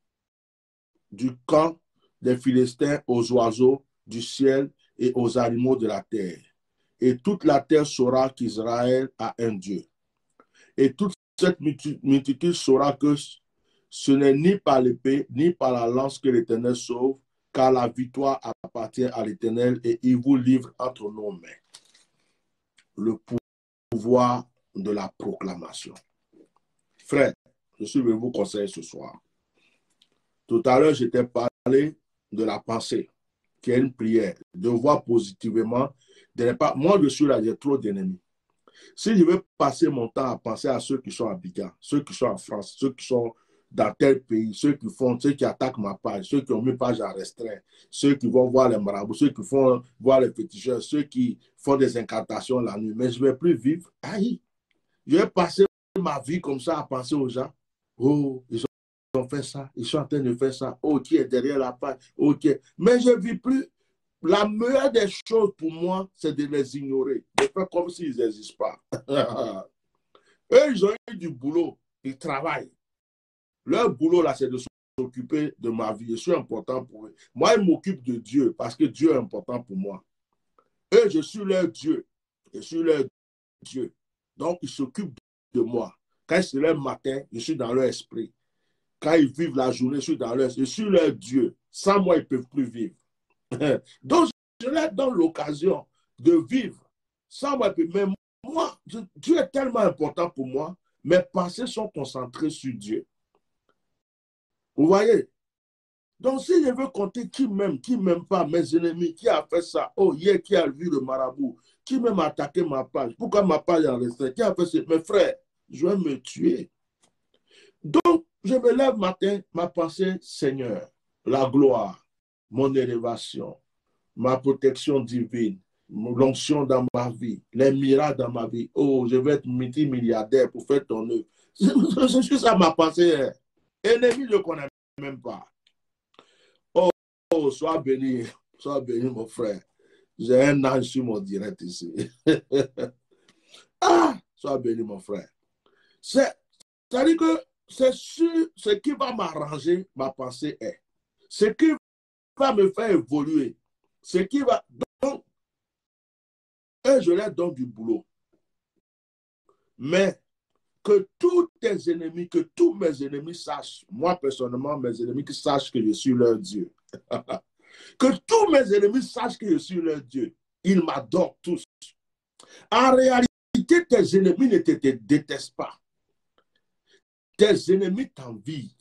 du camp des Philistins aux oiseaux du ciel et aux animaux de la terre. Et toute la terre saura qu'Israël a un Dieu. Et toute cette multitude saura que ce n'est ni par l'épée, ni par la lance que l'Éternel sauve, car la victoire appartient à l'Éternel et il vous livre entre nos mains. Le pouvoir de la proclamation. Frère, je suis venu vous conseiller ce soir. Tout à l'heure, je t'ai parlé de la pensée, qui est une prière, de voir positivement, de ne pas... Moi, je suis là, j'ai trop d'ennemis. Si je veux passer mon temps à penser à ceux qui sont à Abidjan, ceux qui sont en France, ceux qui sont dans tel pays, ceux qui font, ceux qui attaquent ma page, ceux qui ont mis page en restreint, ceux qui vont voir les marabouts, ceux qui font voir les féticheurs, ceux qui font des incantations la nuit, mais je ne vais plus vivre. Aïe, je vais passer ma vie comme ça à penser aux gens. Oh, ils ont fait ça, ils sont en train de faire ça. Oh, qui est derrière la page? Oh, qui est... Mais je ne vis plus. La meilleure des choses pour moi, c'est de les ignorer, de faire comme s'ils n'existent pas. Eux, ils ont eu du boulot, ils travaillent. Leur boulot, là, c'est de s'occuper de ma vie. Je suis important pour eux. Moi, ils m'occupent de Dieu parce que Dieu est important pour moi. Eux, je suis leur Dieu. Je suis leur Dieu. Donc, ils s'occupent de moi. Quand ils se lèvent le matin, je suis dans leur esprit. Quand ils vivent la journée, je suis dans leur... Je suis leur Dieu. Sans moi, ils ne peuvent plus vivre. Donc, je leur donne l'occasion de vivre sans moi. Mais moi, Dieu est tellement important pour moi. Mes pensées sont concentrées sur Dieu. Vous voyez? Donc, si je veux compter qui m'aime, qui ne m'aime pas, mes ennemis, qui a fait ça, oh, hier, qui a vu le marabout, qui m'a attaqué ma page, pourquoi ma page est en restreint, qui a fait ça, mes frères, je vais me tuer. Donc, je me lève matin, ma pensée, Seigneur, la gloire, mon élévation, ma protection divine, l'onction dans ma vie, les miracles dans ma vie. Oh, je vais être multimilliardaire pour faire ton œuvre. C'est juste ça ma pensée. Ennemi, je ne connais même pas. Oh, oh, sois béni, sois béni, mon frère. J'ai un ange sur mon direct ici. Ah, sois béni, mon frère. C'est-à-dire que c'est sûr, ce qui va m'arranger, ma pensée est. Ce qui va me faire évoluer. Ce qui va... Donc, et je leur donne du boulot. Mais que tous tes ennemis, que tous mes ennemis sachent, moi personnellement, mes ennemis qui sachent que je suis leur Dieu. Que tous mes ennemis sachent que je suis leur Dieu. Ils m'adorent tous. En réalité, tes ennemis ne te, te détestent pas. Tes ennemis t'envient.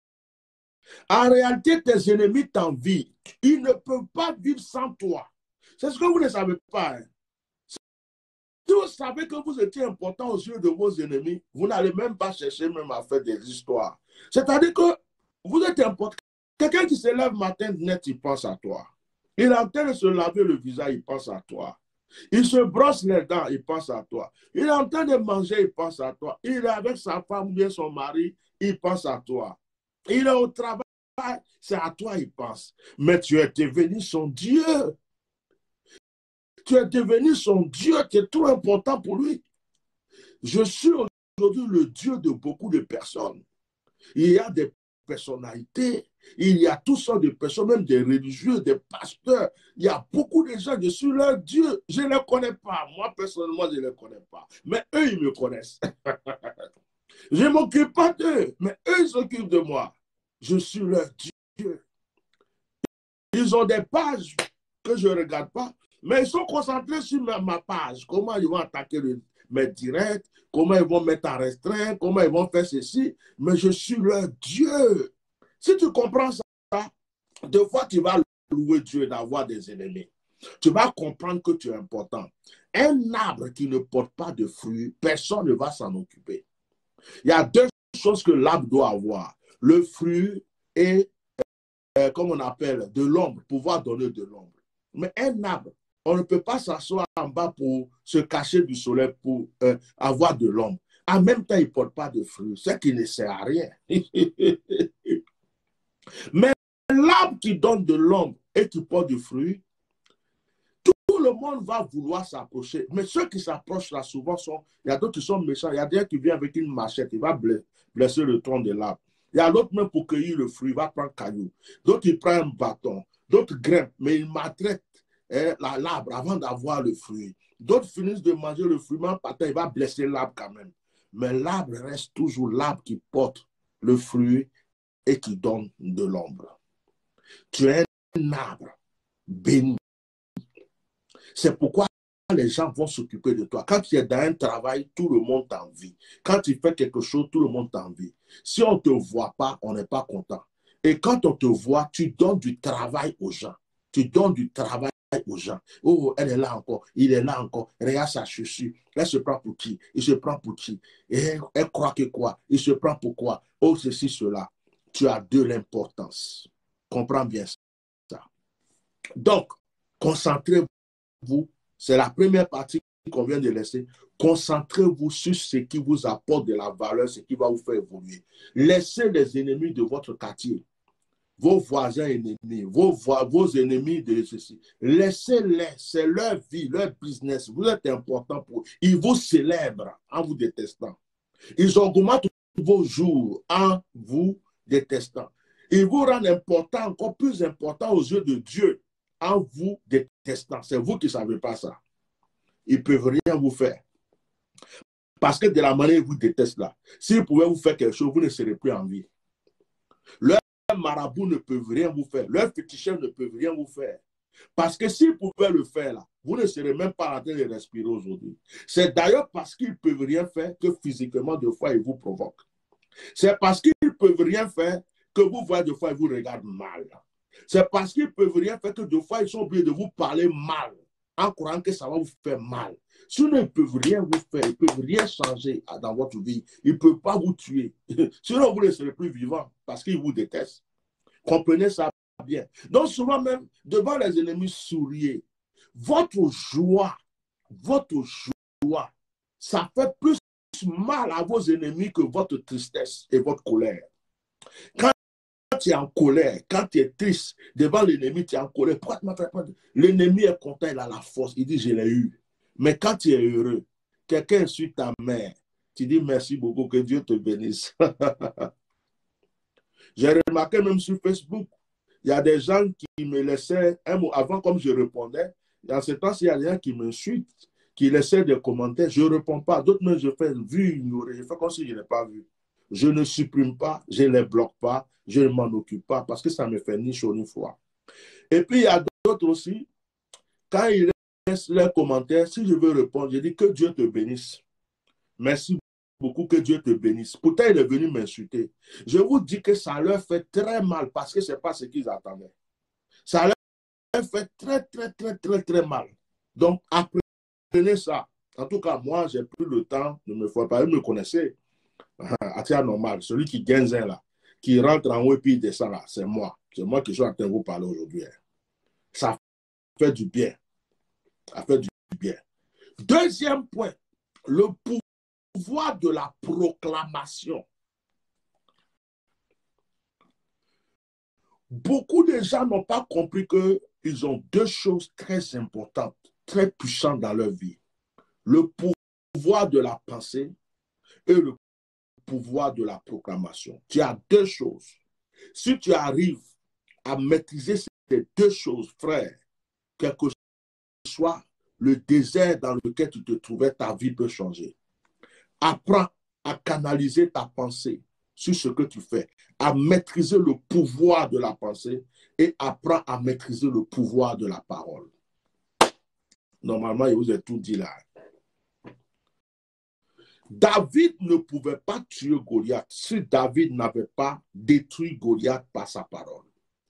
En réalité, tes ennemis t'envient. Ils ne peuvent pas vivre sans toi. C'est ce que vous ne savez pas. Hein. Si vous savez que vous étiez important aux yeux de vos ennemis, vous n'allez même pas chercher même à faire des histoires. C'est-à-dire que vous êtes important. Quelqu'un qui se lève matin net, il pense à toi. Il est en train de se laver le visage, il pense à toi. Il se brosse les dents, il pense à toi. Il est en train de manger, il pense à toi. Il est avec sa femme ou bien son mari, il pense à toi. Il est au travail, c'est à toi, il pense. Mais tu es devenu son Dieu. Tu es devenu son Dieu, tu es trop important pour lui. Je suis aujourd'hui le Dieu de beaucoup de personnes. Il y a des personnalités, il y a toutes sortes de personnes, même des religieux, des pasteurs. Il y a beaucoup de gens, je suis leur Dieu. Je ne les connais pas. Moi, personnellement, je ne les connais pas. Mais eux, ils me connaissent. Je ne m'occupe pas d'eux, mais eux, ils s'occupent de moi. Je suis leur Dieu. Ils ont des pages que je ne regarde pas. Mais ils sont concentrés sur ma, ma page. Comment ils vont attaquer le, mes directs, comment ils vont mettre en restreint, comment ils vont faire ceci. Mais je suis leur Dieu. Si tu comprends ça, deux fois tu vas louer Dieu d'avoir des ennemis. Tu vas comprendre que tu es important. Un arbre qui ne porte pas de fruits, personne ne va s'en occuper. Il y a deux choses que l'arbre doit avoir. Le fruit et, euh, comme on appelle, de l'ombre, pouvoir donner de l'ombre. Mais un arbre, on ne peut pas s'asseoir en bas pour se cacher du soleil, pour euh, avoir de l'ombre. En même temps, il ne porte pas de fruits, ce qui ne sert à rien. Mais l'arbre qui donne de l'ombre et qui porte du fruit, tout le monde va vouloir s'approcher. Mais ceux qui s'approchent là, souvent, sont, il y a d'autres qui sont méchants. Il y a des gens qui viennent avec une machette, il va blesser le tronc de l'arbre. Il y a l'autre même pour cueillir le fruit, il va prendre caillou. D'autres, ils prennent un bâton. D'autres grimpent, mais ils maltraitent l'arbre avant d'avoir le fruit. D'autres finissent de manger le fruit, mais il va blesser l'arbre quand même. Mais l'arbre reste toujours l'arbre qui porte le fruit et qui donne de l'ombre. Tu es un arbre béni. C'est pourquoi les gens vont s'occuper de toi. Quand tu es dans un travail, tout le monde t'envie. Quand tu fais quelque chose, tout le monde t'envie. Si on ne te voit pas, on n'est pas content. Et quand on te voit, tu donnes du travail aux gens. Tu donnes du travail aux gens. Oh, elle est là encore, il est là encore. Regarde sa chaussure. Elle se prend pour qui? Il se prend pour qui? Et elle, elle croit que quoi? Il se prend pour quoi? Oh, ceci, cela. Tu as de l'importance. Comprends bien ça. Donc, concentrez-vous. C'est la première partie qu'on vient de laisser. Concentrez-vous sur ce qui vous apporte de la valeur, ce qui va vous faire évoluer. Laissez les ennemis de votre quartier, vos voisins ennemis, vos, vos ennemis de ceci. Laissez-les, c'est leur vie, leur business. Vous êtes important pour eux. Ils vous célèbrent en vous détestant. Ils augmentent vos jours en vous détestant. Ils vous rendent important, encore plus important aux yeux de Dieu en vous détestant. C'est vous qui ne savez pas ça. Ils ne peuvent rien vous faire. Parce que de la manière dont ils vous détestent là, s'ils pouvaient vous faire quelque chose, vous ne serez plus en vie. Leurs marabouts ne peuvent rien vous faire. Leurs féticheurs ne peuvent rien vous faire. Parce que s'ils pouvaient le faire là, vous ne serez même pas en train de respirer aujourd'hui. C'est d'ailleurs parce qu'ils ne peuvent rien faire que physiquement, des fois, ils vous provoquent. C'est parce qu'ils ne peuvent rien faire que vous voyez des fois, ils vous regardent mal. C'est parce qu'ils ne peuvent rien faire que des fois, ils sont obligés de vous parler mal, en croyant que ça va vous faire mal. Sinon, ils ne peuvent rien vous faire, ils ne peuvent rien changer dans votre vie. Ils ne peuvent pas vous tuer. Sinon, vous ne serez plus vivant parce qu'ils vous détestent. Comprenez ça bien. Donc, souvent même, devant les ennemis, souriez. Votre joie, votre joie, ça fait plus mal à vos ennemis que votre tristesse et votre colère. Quand tu es en colère, quand tu es triste devant l'ennemi, tu es en colère. Pourquoi tu m'as fait peur? L'ennemi est content, il a la force. Il dit, je l'ai eu. Mais quand tu es heureux, quelqu'un insulte ta mère, tu dis merci beaucoup, que Dieu te bénisse. J'ai remarqué même sur Facebook, il y a des gens qui me laissaient un mot avant, comme je répondais. Dans ce temps, il y a des gens qui m'insultent, qui laissaient des commentaires. Je ne réponds pas. D'autres, même, je fais vu, ignorer. Je fais comme si je n'ai pas vu. Je ne supprime pas, je ne les bloque pas, je ne m'en occupe pas parce que ça me fait ni chaud ni froid. Et puis, il y a d'autres aussi, quand ils laissent leurs commentaires, si je veux répondre, je dis que Dieu te bénisse. Merci beaucoup, que Dieu te bénisse. Pourtant, il est venu m'insulter. Je vous dis que ça leur fait très mal parce que ce n'est pas ce qu'ils attendaient. Ça leur elle fait très, très, très, très, très mal. Donc, apprenez ça. En tout cas, moi, j'ai plus le temps de me faire parler. Vous me connaissez. À tiers normal. Celui qui gagne là, qui rentre en haut et puis il descend là, c'est moi. C'est moi qui suis en train de vous parler aujourd'hui. Ça fait du bien. Ça fait du bien. Deuxième point, le pouvoir de la proclamation. Beaucoup de gens n'ont pas compris qu'ils ont deux choses très importantes, très puissantes dans leur vie. Le pouvoir de la pensée et le pouvoir de la proclamation. Tu as deux choses. Si tu arrives à maîtriser ces deux choses, frère, quel que soit le désert dans lequel tu te trouvais, ta vie peut changer. Apprends à canaliser ta pensée sur ce que tu fais, à maîtriser le pouvoir de la pensée et apprends à maîtriser le pouvoir de la parole. Normalement, il vous a tout dit là. David ne pouvait pas tuer Goliath si David n'avait pas détruit Goliath par sa parole.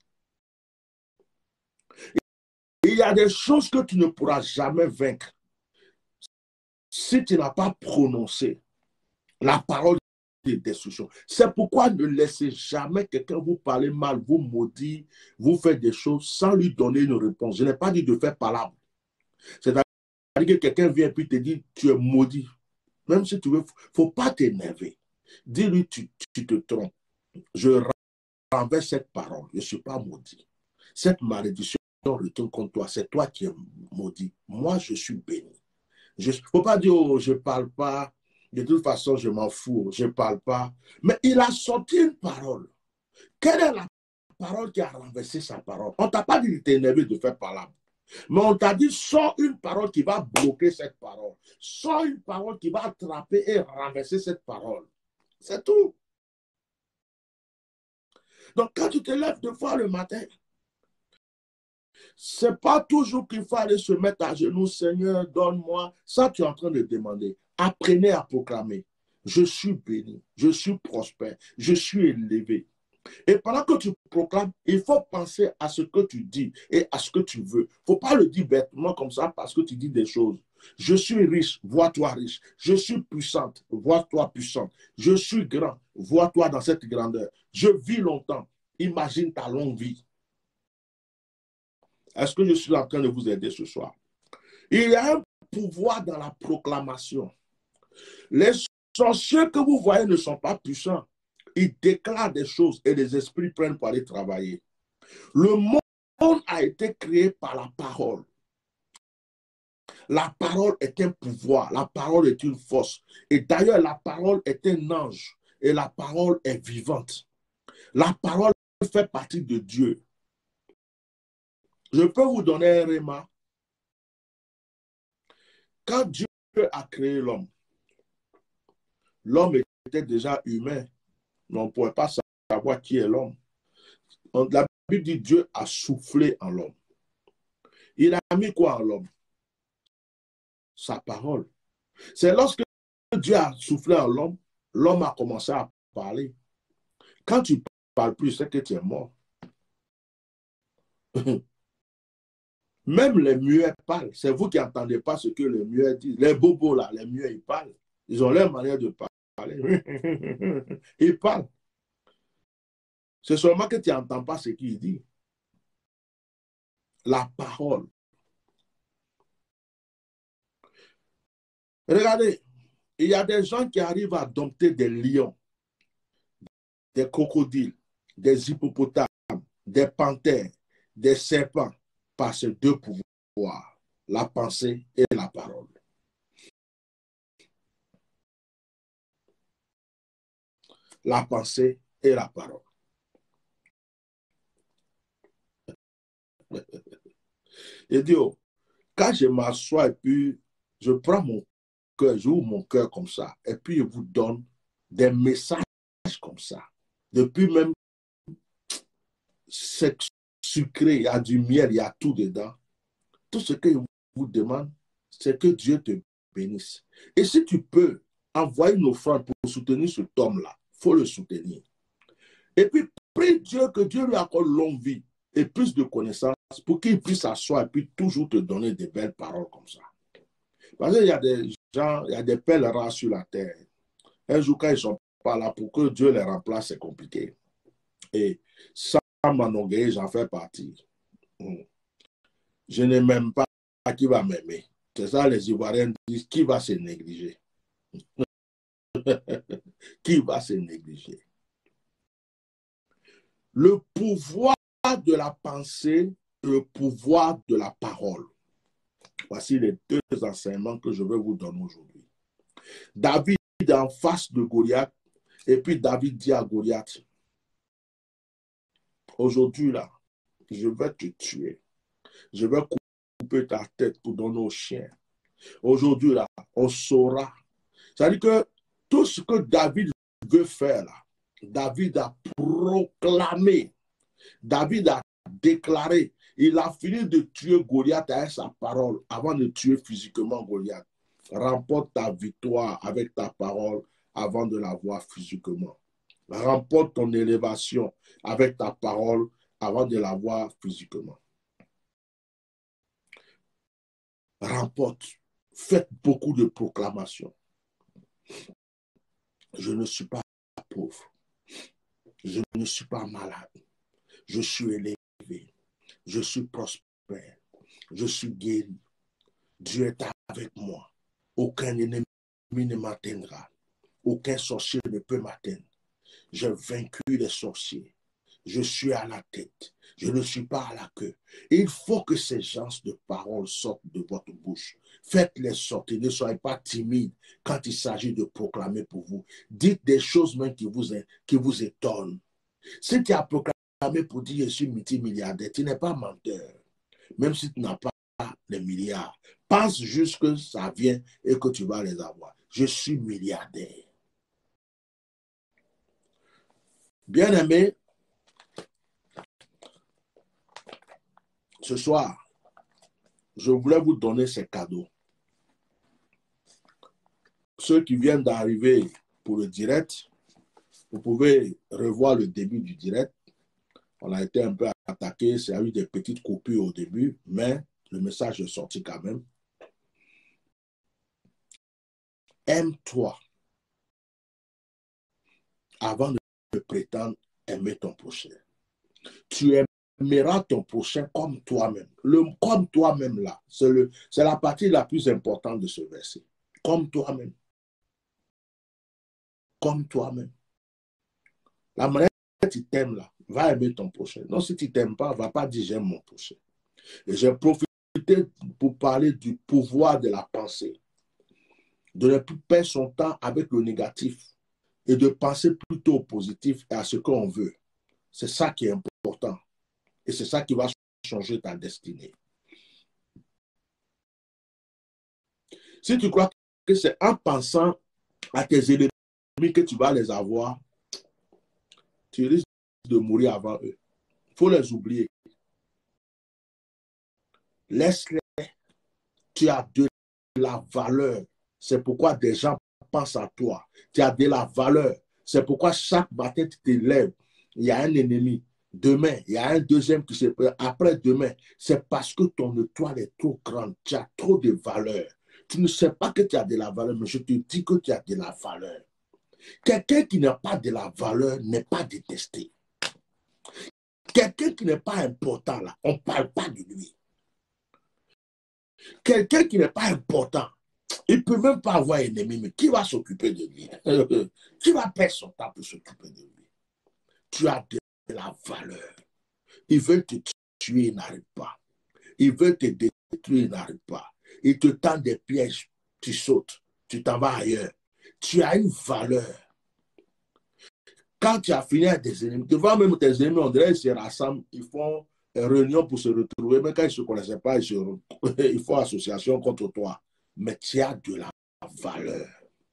Il y a des choses que tu ne pourras jamais vaincre si tu n'as pas prononcé la parole de destruction. C'est pourquoi ne laissez jamais quelqu'un vous parler mal, vous maudire, vous faire des choses sans lui donner une réponse. Je n'ai pas dit de faire palabre. C'est-à-dire que quelqu'un vient et puis te dit tu es maudit. Même si tu veux, il ne faut pas t'énerver. Dis-lui tu, tu te trompes. Je renverse cette parole. Je ne suis pas maudit. Cette malédiction retourne contre toi. C'est toi qui es maudit. Moi, je suis béni. Il ne faut pas dire, oh, je ne parle pas. De toute façon, je m'en fous. Je ne parle pas. Mais il a sorti une parole. Quelle est la parole qui a renversé sa parole? On ne t'a pas dit de t'énerver, de faire palabre. Mais on t'a dit, sors une parole qui va bloquer cette parole. Sors une parole qui va attraper et renverser cette parole. C'est tout. Donc, quand tu te lèves deux fois le matin, ce n'est pas toujours qu'il faut aller se mettre à genoux, Seigneur, donne-moi. Ça, tu es en train de demander. Apprenez à proclamer. Je suis béni, je suis prospère, je suis élevé. Et pendant que tu proclames, il faut penser à ce que tu dis et à ce que tu veux. Il ne faut pas le dire bêtement comme ça parce que tu dis des choses. Je suis riche, vois-toi riche. Je suis puissante, vois-toi puissante. Je suis grand, vois-toi dans cette grandeur. Je vis longtemps, imagine ta longue vie. Est-ce que je suis en train de vous aider ce soir? Il y a un pouvoir dans la proclamation. Les sorciers que vous voyez ne sont pas puissants. Ils déclarent des choses et les esprits prennent pour aller travailler. Le monde a été créé par la parole. La parole est un pouvoir, la parole est une force. Et d'ailleurs, la parole est un ange et la parole est vivante. La parole fait partie de Dieu. Je peux vous donner un réma. Quand Dieu a créé l'homme, l'homme était déjà humain, mais on ne pouvait pas savoir qui est l'homme. La Bible dit Dieu a soufflé en l'homme. Il a mis quoi en l'homme? Sa parole. C'est lorsque Dieu a soufflé en l'homme, l'homme a commencé à parler. Quand tu ne parles plus, c'est que tu es mort. Même les muets parlent. C'est vous qui n'entendez pas ce que les muets disent. Les bobos là, les muets, ils parlent. Ils ont leur manière de parler. Ils parlent. C'est seulement que tu n'entends pas ce qu'il dit. La parole. Regardez, il y a des gens qui arrivent à dompter des lions, des crocodiles, des hippopotames, des panthères, des serpents par ces deux pouvoirs, la pensée et la parole. La pensée et la parole. Et dit, oh, quand je m'assois et puis je prends mon cœur, j'ouvre mon cœur comme ça, et puis je vous donne des messages comme ça. Depuis même, c'est sucré, il y a du miel, il y a tout dedans. Tout ce que je vous demande, c'est que Dieu te bénisse. Et si tu peux envoyer une offrande pour soutenir cet homme-là, il faut le soutenir. Et puis, prie Dieu que Dieu lui accorde longue vie et plus de connaissances pour qu'il puisse s'asseoir et puis toujours te donner des belles paroles comme ça. Parce qu'il y a des gens, il y a des pèlerins sur la terre. Un jour, quand ils ne sont pas là, pour que Dieu les remplace, c'est compliqué. Et sans m'enorgueillir, j'en fais partie. Je n'ai même pas qui va m'aimer. C'est ça, les Ivoiriens disent, qui va se négliger? Qui va se négliger? Le pouvoir de la pensée, le pouvoir de la parole. Voici les deux enseignements que je vais vous donner aujourd'hui. David est en face de Goliath, et puis David dit à Goliath, aujourd'hui là, je vais te tuer. Je vais couper ta tête pour donner aux chiens. Aujourd'hui là, on saura. C'est-à-dire que tout ce que David veut faire là, David a proclamé, David a déclaré, il a fini de tuer Goliath avec sa parole avant de tuer physiquement Goliath. Remporte ta victoire avec ta parole avant de la voir physiquement. Remporte ton élévation avec ta parole avant de la voir physiquement. Remporte. Faites beaucoup de proclamations. Je ne suis pas pauvre. Je ne suis pas malade. Je suis élevé. Je suis prospère. Je suis guéri. Dieu est avec moi. Aucun ennemi ne m'atteindra. Aucun sorcier ne peut m'atteindre. J'ai vaincu les sorciers. Je suis à la tête. Je ne suis pas à la queue. Et il faut que ces gens de paroles sortent de votre bouche. Faites-les sortir. Ne soyez pas timides quand il s'agit de proclamer pour vous. Dites des choses même qui vous, qui vous étonnent. Si tu as proclamé pour dire je suis multimilliardaire, tu n'es pas menteur. Même si tu n'as pas les milliards. Pense juste que ça vient et que tu vas les avoir. Je suis milliardaire. Bien-aimés, ce soir, je voulais vous donner ces cadeaux. Ceux qui viennent d'arriver pour le direct, vous pouvez revoir le début du direct. On a été un peu attaqué, il y a eu des petites coupures au début, mais le message est sorti quand même. Aime-toi avant de prétendre aimer ton prochain. Tu aimeras ton prochain comme toi-même. Le comme toi-même là, c'est la partie la plus importante de ce verset. Comme toi-même. Comme toi-même. La manière que tu t'aimes là, va aimer ton prochain. Non, si tu ne t'aimes pas, va pas dire j'aime mon prochain. Et j'ai profité pour parler du pouvoir de la pensée. De ne plus perdre son temps avec le négatif et de penser plutôt au positif et à ce qu'on veut. C'est ça qui est important. Et c'est ça qui va changer ta destinée. Si tu crois que c'est en pensant à tes ennemis que tu vas les avoir, tu risques de mourir avant eux. Il faut les oublier. Laisse-les. Tu as de la valeur. C'est pourquoi des gens pensent à toi. Tu as de la valeur. C'est pourquoi chaque matin tu te lèves. Il y a un ennemi. Demain, il y a un deuxième qui se prend. Après demain, c'est parce que ton étoile est trop grande. Tu as trop de valeur. Tu ne sais pas que tu as de la valeur, mais je te dis que tu as de la valeur. Quelqu'un qui n'a pas de la valeur n'est pas détesté. Quelqu'un qui n'est pas important, là, on ne parle pas de lui. Quelqu'un qui n'est pas important, il ne peut même pas avoir un ennemi, mais qui va s'occuper de lui? Qui va perdre son temps pour s'occuper de lui? Tu as de la valeur. Il veut te tuer, il n'arrive pas. Il veut te détruire, il n'arrive pas. Il te tend des pièges, tu sautes, tu t'en vas ailleurs. Tu as une valeur. Quand tu as fini avec tes ennemis, devant même tes ennemis, on dirait qu'ils se rassemblent, ils font une réunion pour se retrouver, mais quand ils ne se connaissaient pas, ils, se... ils font association contre toi. Mais tu as de la valeur.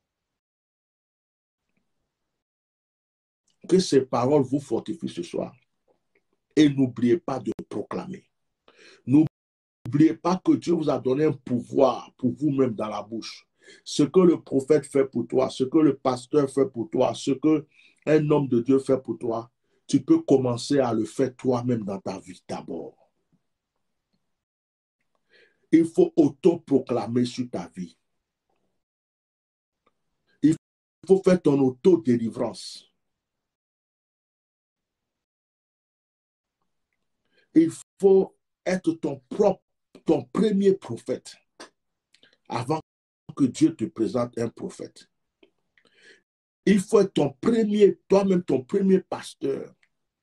Que ces paroles vous fortifient ce soir. Et n'oubliez pas de proclamer. N'oubliez pas que Dieu vous a donné un pouvoir pour vous-même dans la bouche. Ce que le prophète fait pour toi, ce que le pasteur fait pour toi, ce que un homme de Dieu fait pour toi, tu peux commencer à le faire toi-même dans ta vie d'abord. Il faut auto-proclamer sur ta vie. Il faut faire ton auto-délivrance. Il faut être ton propre, ton premier prophète avant que Dieu te présente un prophète. Il faut être ton premier, toi-même ton premier pasteur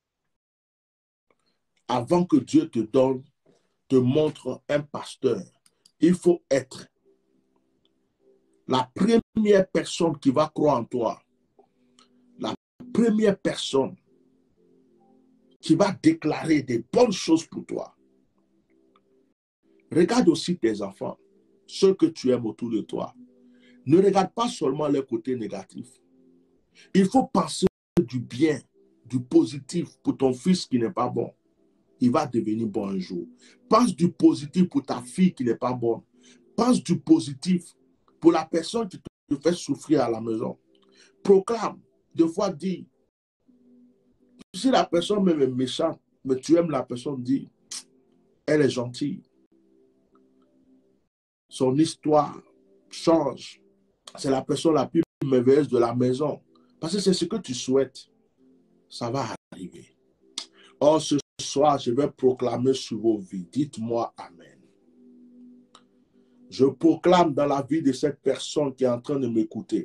avant que Dieu te donne, te montre un pasteur. Il faut être la première personne qui va croire en toi. La première personne qui va déclarer des bonnes choses pour toi. Regarde aussi tes enfants, ceux que tu aimes autour de toi. Ne regarde pas seulement les côtés négatifs. Il faut penser du bien, du positif pour ton fils qui n'est pas bon. Il va devenir bon un jour. Pense du positif pour ta fille qui n'est pas bonne. Pense du positif pour la personne qui te fait souffrir à la maison. Proclame, deux fois dis. Si la personne même est méchante, mais tu aimes la personne, dis, elle est gentille. Son histoire change. C'est la personne la plus merveilleuse de la maison. Parce que c'est ce que tu souhaites. Ça va arriver. Or, ce soir, je vais proclamer sur vos vies. Dites-moi Amen. Je proclame dans la vie de cette personne qui est en train de m'écouter.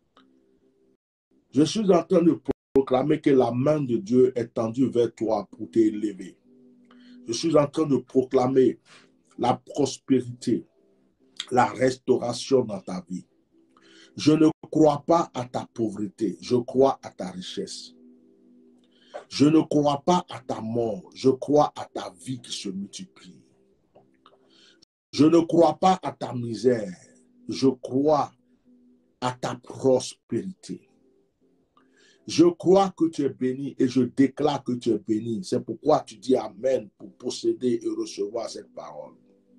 Je suis en train de proclamer que la main de Dieu est tendue vers toi pour t'élever. Je suis en train de proclamer la prospérité, la restauration dans ta vie. Je ne crois pas à ta pauvreté, je crois à ta richesse. Je ne crois pas à ta mort, je crois à ta vie qui se multiplie. Je ne crois pas à ta misère, je crois à ta prospérité. Je crois que tu es béni et je déclare que tu es béni. C'est pourquoi tu dis Amen pour posséder et recevoir cette parole.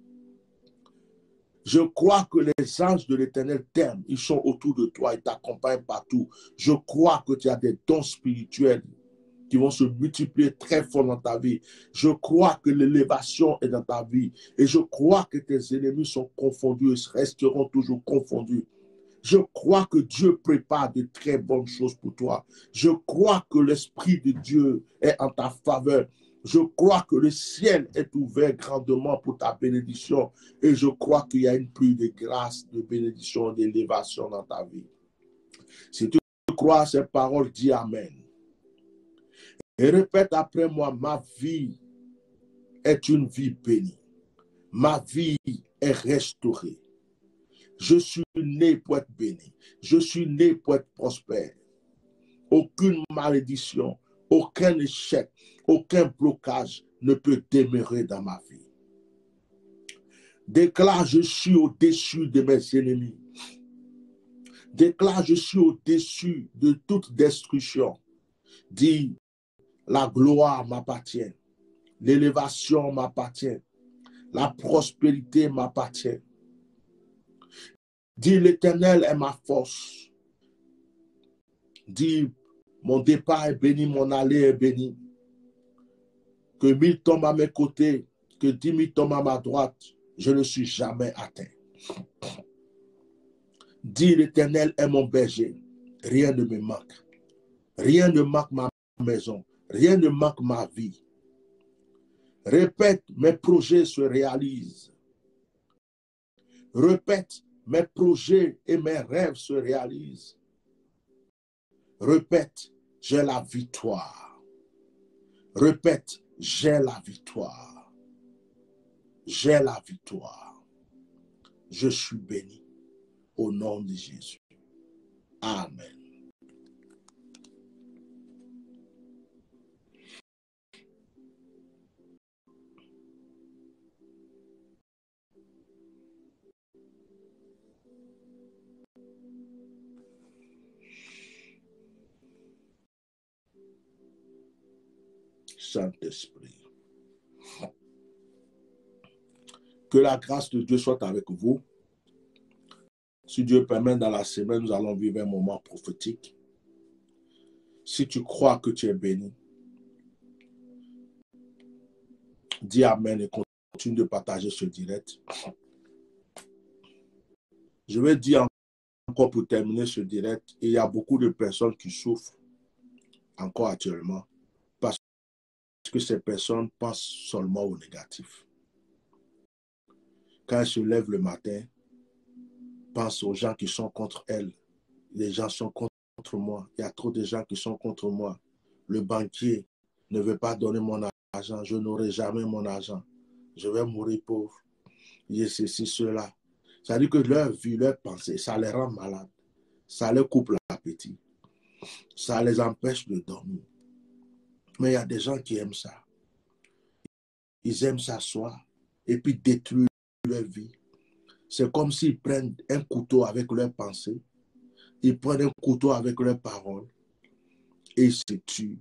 Je crois que les anges de l'Éternel t'aiment. Ils sont autour de toi, ils t'accompagnent partout. Je crois que tu as des dons spirituels qui vont se multiplier très fort dans ta vie. Je crois que l'élévation est dans ta vie. Et je crois que tes ennemis sont confondus et resteront toujours confondus. Je crois que Dieu prépare de très bonnes choses pour toi. Je crois que l'Esprit de Dieu est en ta faveur. Je crois que le ciel est ouvert grandement pour ta bénédiction. Et je crois qu'il y a une pluie de grâce, de bénédiction, d'élévation dans ta vie. Si tu crois à ces paroles, dis Amen. Et répète après moi, ma vie est une vie bénie. Ma vie est restaurée. Je suis né pour être béni. Je suis né pour être prospère. Aucune malédiction, aucun échec, aucun blocage ne peut demeurer dans ma vie. Déclare, je suis au-dessus de mes ennemis. Déclare, je suis au-dessus de toute destruction. Dis, la gloire m'appartient. L'élévation m'appartient. La prospérité m'appartient. Dis, l'Éternel est ma force. Dis, mon départ est béni, mon aller est béni. Que mille tombent à mes côtés, que dix mille tombent à ma droite, je ne suis jamais atteint. Dis, l'Éternel est mon berger, rien ne me manque. Rien ne manque ma maison, rien ne manque ma vie. Répète, mes projets se réalisent. Répète, mes projets et mes rêves se réalisent. Répète, j'ai la victoire. Répète, j'ai la victoire. J'ai la victoire. Je suis béni au nom de Jésus. Amen. Saint-Esprit. Que la grâce de Dieu soit avec vous. Si Dieu permet, dans la semaine, nous allons vivre un moment prophétique. Si tu crois que tu es béni, Dis Amen et continue de partager ce direct. Je vais dire encore pour terminer ce direct, il y a beaucoup de personnes qui souffrent encore actuellement parce que ces personnes pensent seulement au négatif. Quand elles se lèvent le matin, pensent aux gens qui sont contre elles. Les gens sont contre moi. Il y a trop de gens qui sont contre moi. Le banquier ne veut pas donner mon argent. Je n'aurai jamais mon argent. Je vais mourir pauvre. Il y a ceci, cela. Ça veut dire que leur vie, leur pensée, ça les rend malades. Ça les coupe l'appétit. Ça les empêche de dormir. Mais il y a des gens qui aiment ça. Ils aiment s'asseoir et puis détruire leur vie. C'est comme s'ils prennent un couteau avec leurs pensées. Ils prennent un couteau avec leurs paroles et ils se tuent.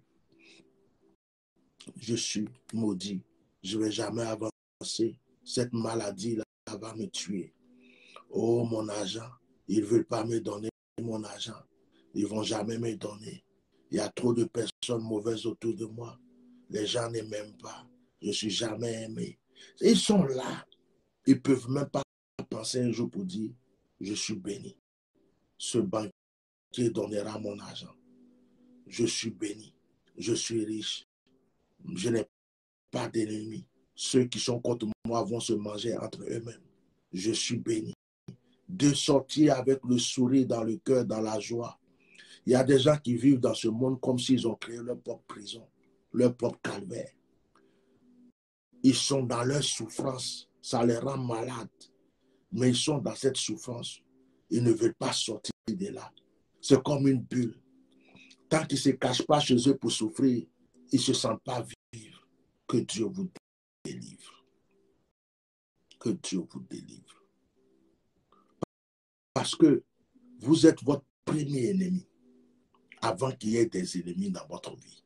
Je suis maudit. Je ne vais jamais avancer. Cette maladie-là va me tuer. Oh, mon argent. Ils ne veulent pas me donner mon argent. Ils ne vont jamais me donner. Il y a trop de personnes mauvaises autour de moi. Les gens ne m'aiment pas. Je ne suis jamais aimé. Ils sont là. Ils ne peuvent même pas penser un jour pour dire, je suis béni. Ce banquier donnera mon argent. Je suis béni. Je suis riche. Je n'ai pas d'ennemis. Ceux qui sont contre moi vont se manger entre eux-mêmes. Je suis béni. De sortir avec le sourire dans le cœur, dans la joie. Il y a des gens qui vivent dans ce monde comme s'ils ont créé leur propre prison, leur propre calvaire. Ils sont dans leur souffrance. Ça les rend malades. Mais ils sont dans cette souffrance. Ils ne veulent pas sortir de là. C'est comme une bulle. Tant qu'ils ne se cachent pas chez eux pour souffrir, ils ne se sentent pas vivre. Que Dieu vous délivre. Que Dieu vous délivre. Parce que vous êtes votre premier ennemi avant qu'il y ait des ennemis dans votre vie.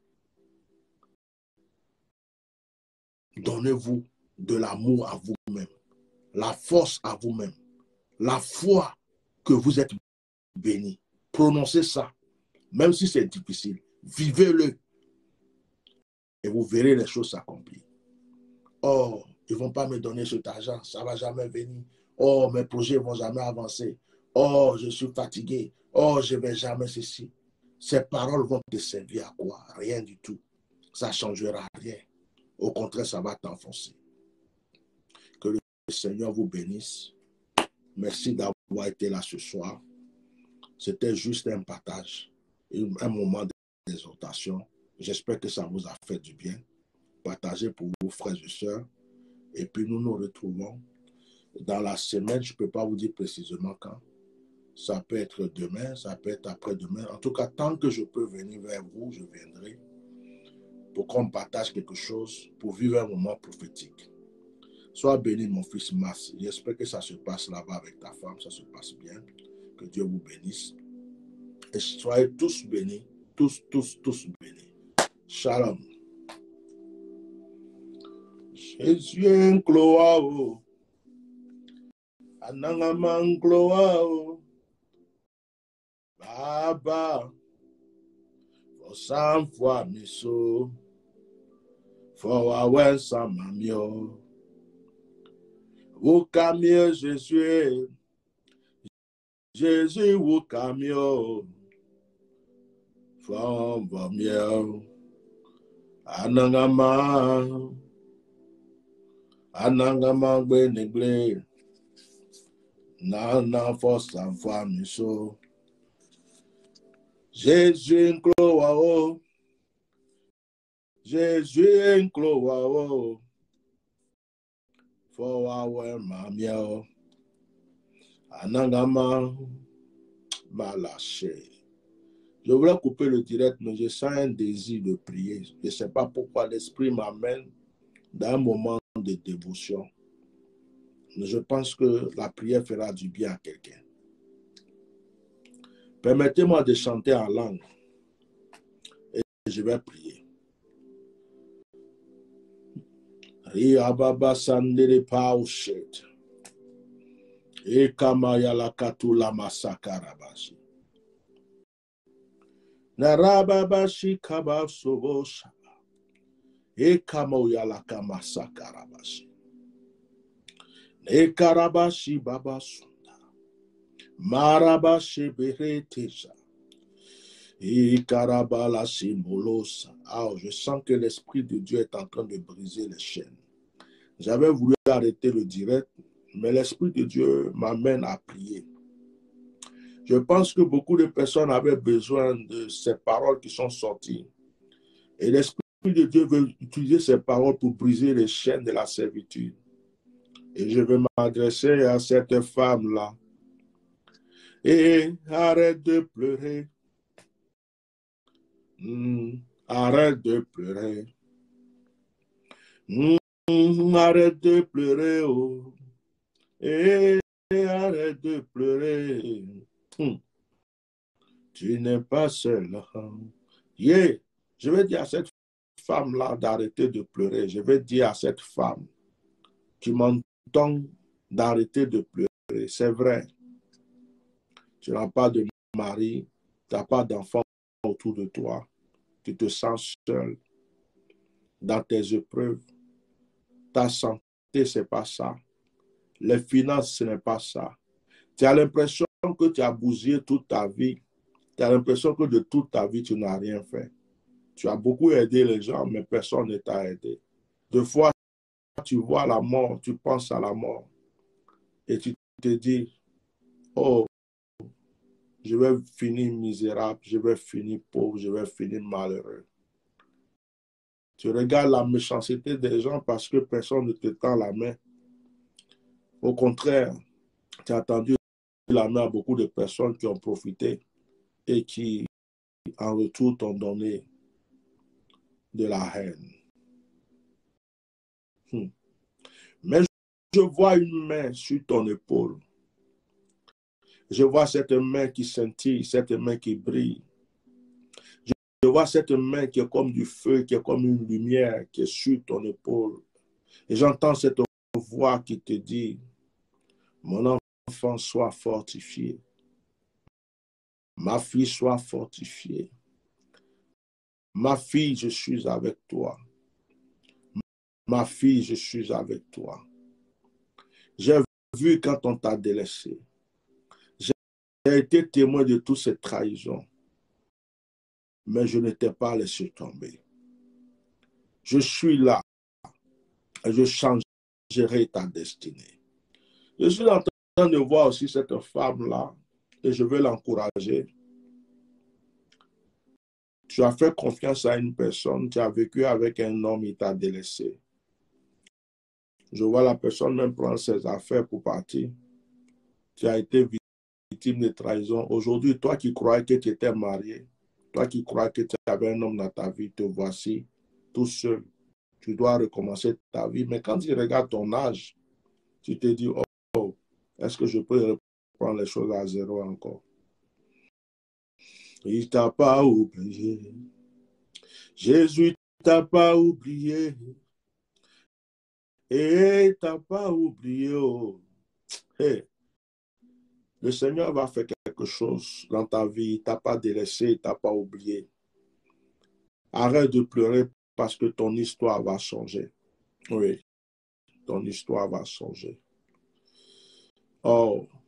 Donnez-vous de l'amour à vous-même, la force à vous-même, la foi que vous êtes béni. Prononcez ça, même si c'est difficile. Vivez-le et vous verrez les choses s'accomplir. Oh, ils ne vont pas me donner cet argent, ça ne va jamais venir. Oh, mes projets ne vont jamais avancer. Oh, je suis fatigué. Oh, je ne vais jamais ceci. Ces paroles vont te servir à quoi? Rien du tout. Ça ne changera rien. Au contraire, ça va t'enfoncer. Que le Seigneur vous bénisse. Merci d'avoir été là ce soir. C'était juste un partage, un moment d'exhortation. J'espère que ça vous a fait du bien. Partagez pour vos frères et sœurs. Et puis nous nous retrouvons dans la semaine. Je ne peux pas vous dire précisément quand. Ça peut être demain, ça peut être après-demain. En tout cas, tant que je peux venir vers vous, je viendrai pour qu'on partage quelque chose, pour vivre un moment prophétique. Sois béni, mon fils Mas. J'espère que ça se passe là-bas avec ta femme, ça se passe bien. Que Dieu vous bénisse. Et soyez tous bénis, tous, tous, tous bénis. Shalom. Jésus en gloire, anangaman gloire, Baba, for some fois miso, for our samamio. Vous camio Jésus, Jésus vous camio, for vamio, anangaman, anangaman benegle, nana for some fois miso. Jésus en gloire, Jésus en gloire, for our mamia, anangama malaché. Je voulais couper le direct, mais je sens un désir de prier. Je ne sais pas pourquoi l'Esprit m'amène dans un moment de dévotion. Mais je pense que la prière fera du bien à quelqu'un. Permettez-moi de chanter en langue et je vais prier. Ria baba sandere paushet. E kama yala katula masakarabashi. Narababashi kabasobosha. E kamoya la kamasa karabashi. E karabashi babasunda. Marabashi bereteja. E karabala simbolosa. Ah, je sens que l'Esprit de Dieu est en train de briser les chaînes. J'avais voulu arrêter le direct, mais l'Esprit de Dieu m'amène à prier. Je pense que beaucoup de personnes avaient besoin de ces paroles qui sont sorties. Et l'Esprit de Dieu veut utiliser ces paroles pour briser les chaînes de la servitude. Et je vais m'adresser à cette femme-là. Et arrête de pleurer. Mmh, arrête de pleurer. Mmh, arrête de pleurer. Oh. Et arrête de pleurer. Mmh. Tu n'es pas seul. Yeah. Je vais dire à cette femme-là d'arrêter de pleurer. Je vais dire à cette femme qui m'entend d'arrêter de pleurer. C'est vrai. Tu n'as pas de mari, tu n'as pas d'enfant autour de toi. Tu te sens seul dans tes épreuves. Ta santé, ce n'est pas ça. Les finances, ce n'est pas ça. Tu as l'impression que tu as bousillé toute ta vie. Tu as l'impression que de toute ta vie, tu n'as rien fait. Tu as beaucoup aidé les gens, mais personne ne t'a aidé. Deux fois, tu vois la mort, tu penses à la mort. Et tu te dis, oh, je vais finir misérable, je vais finir pauvre, je vais finir malheureux. Tu regardes la méchanceté des gens parce que personne ne te tend la main. Au contraire, tu as tendu la main à beaucoup de personnes qui ont profité et qui, en retour, t'ont donné de la haine. Hmm. Mais je vois une main sur ton épaule. Je vois cette main qui scintille, cette main qui brille. Je vois cette main qui est comme du feu, qui est comme une lumière qui est sur ton épaule. Et j'entends cette voix qui te dit, mon enfant, sois fortifié. Ma fille, sois fortifiée. Ma fille, je suis avec toi. Ma fille, je suis avec toi. J'ai vu quand on t'a délaissé. J'ai été témoin de toutes ces trahisons. Mais je ne t'ai pas laissé tomber. Je suis là et je changerai ta destinée. Je suis en train de voir aussi cette femme-là et je veux l'encourager. Tu as fait confiance à une personne, tu as vécu avec un homme, il t'a délaissé. Je vois la personne même prendre ses affaires pour partir. Tu as été victime de trahison. Aujourd'hui, toi qui croyais que tu étais marié, toi qui croyais que tu avais un homme dans ta vie, te voici tout seul. Tu dois recommencer ta vie. Mais quand tu regardes ton âge, tu te dis, oh, oh est-ce que je peux reprendre les choses à zéro encore? Il ne t'a pas oublié. Jésus ne t'a pas oublié. Et il ne t'a pas oublié. Oh. Hey. Le Seigneur va faire quelque chose dans ta vie. Il ne t'a pas délaissé, il ne t'a pas oublié. Arrête de pleurer parce que ton histoire va changer. Oui, ton histoire va changer. Oh,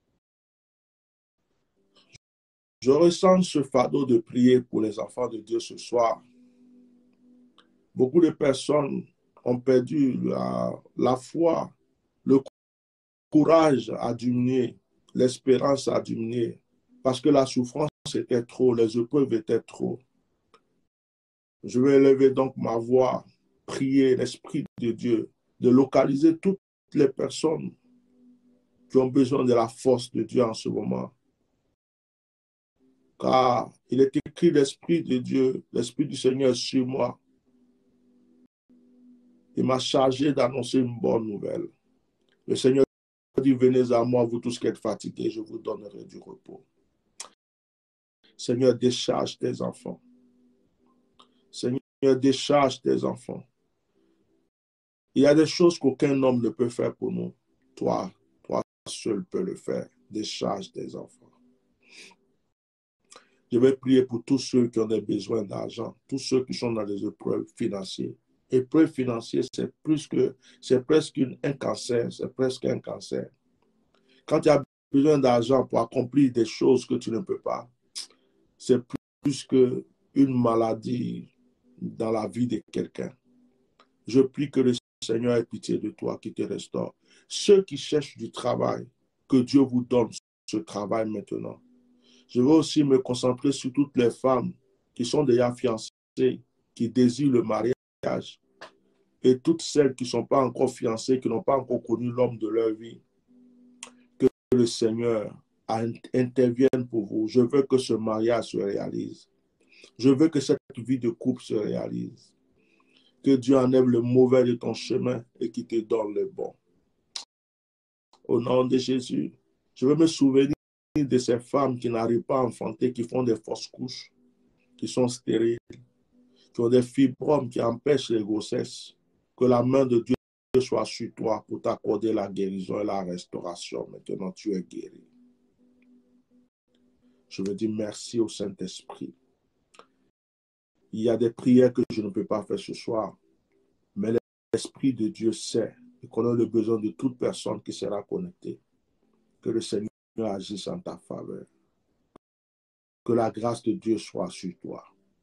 je ressens ce fardeau de prier pour les enfants de Dieu ce soir. Beaucoup de personnes ont perdu la, la foi, le courage a diminué, l'espérance a diminué, parce que la souffrance était trop, les épreuves étaient trop. Je vais élever donc ma voix, prier l'Esprit de Dieu, de localiser toutes les personnes qui ont besoin de la force de Dieu en ce moment. Car il est écrit l'Esprit de Dieu, l'Esprit du Seigneur sur moi. Il m'a chargé d'annoncer une bonne nouvelle. Le Seigneur dit, venez à moi, vous tous qui êtes fatigués, je vous donnerai du repos. Seigneur, décharge tes enfants. Seigneur, décharge tes enfants. Il y a des choses qu'aucun homme ne peut faire pour nous. Toi, toi seul peux le faire. Décharge tes enfants. Je vais prier pour tous ceux qui ont des besoins d'argent, tous ceux qui sont dans des épreuves financières. épreuve financière, c'est plus que, c'est presque une, un cancer, c'est presque un cancer. Quand tu as besoin d'argent pour accomplir des choses que tu ne peux pas, c'est plus qu'une maladie dans la vie de quelqu'un. Je prie que le Seigneur ait pitié de toi, qui te restaure. Ceux qui cherchent du travail, que Dieu vous donne ce travail maintenant. Je veux aussi me concentrer sur toutes les femmes qui sont déjà fiancées, qui désirent le mariage, et toutes celles qui ne sont pas encore fiancées, qui n'ont pas encore connu l'homme de leur vie. Que le Seigneur intervienne pour vous. Je veux que ce mariage se réalise. Je veux que cette vie de couple se réalise. Que Dieu enlève le mauvais de ton chemin et qu'il te donne le bon. Au nom de Jésus, je veux me souvenir de ces femmes qui n'arrivent pas à enfanter, qui font des fausses couches, qui sont stériles, qui ont des fibromes qui empêchent les grossesses. Que la main de Dieu soit sur toi pour t'accorder la guérison et la restauration. Maintenant, tu es guéri. Je veux dire merci au Saint-Esprit. Il y a des prières que je ne peux pas faire ce soir, mais l'Esprit de Dieu sait et connaît le besoin de toute personne qui sera connectée. Que le Seigneur agisse en ta faveur. Que la grâce de Dieu soit sur toi.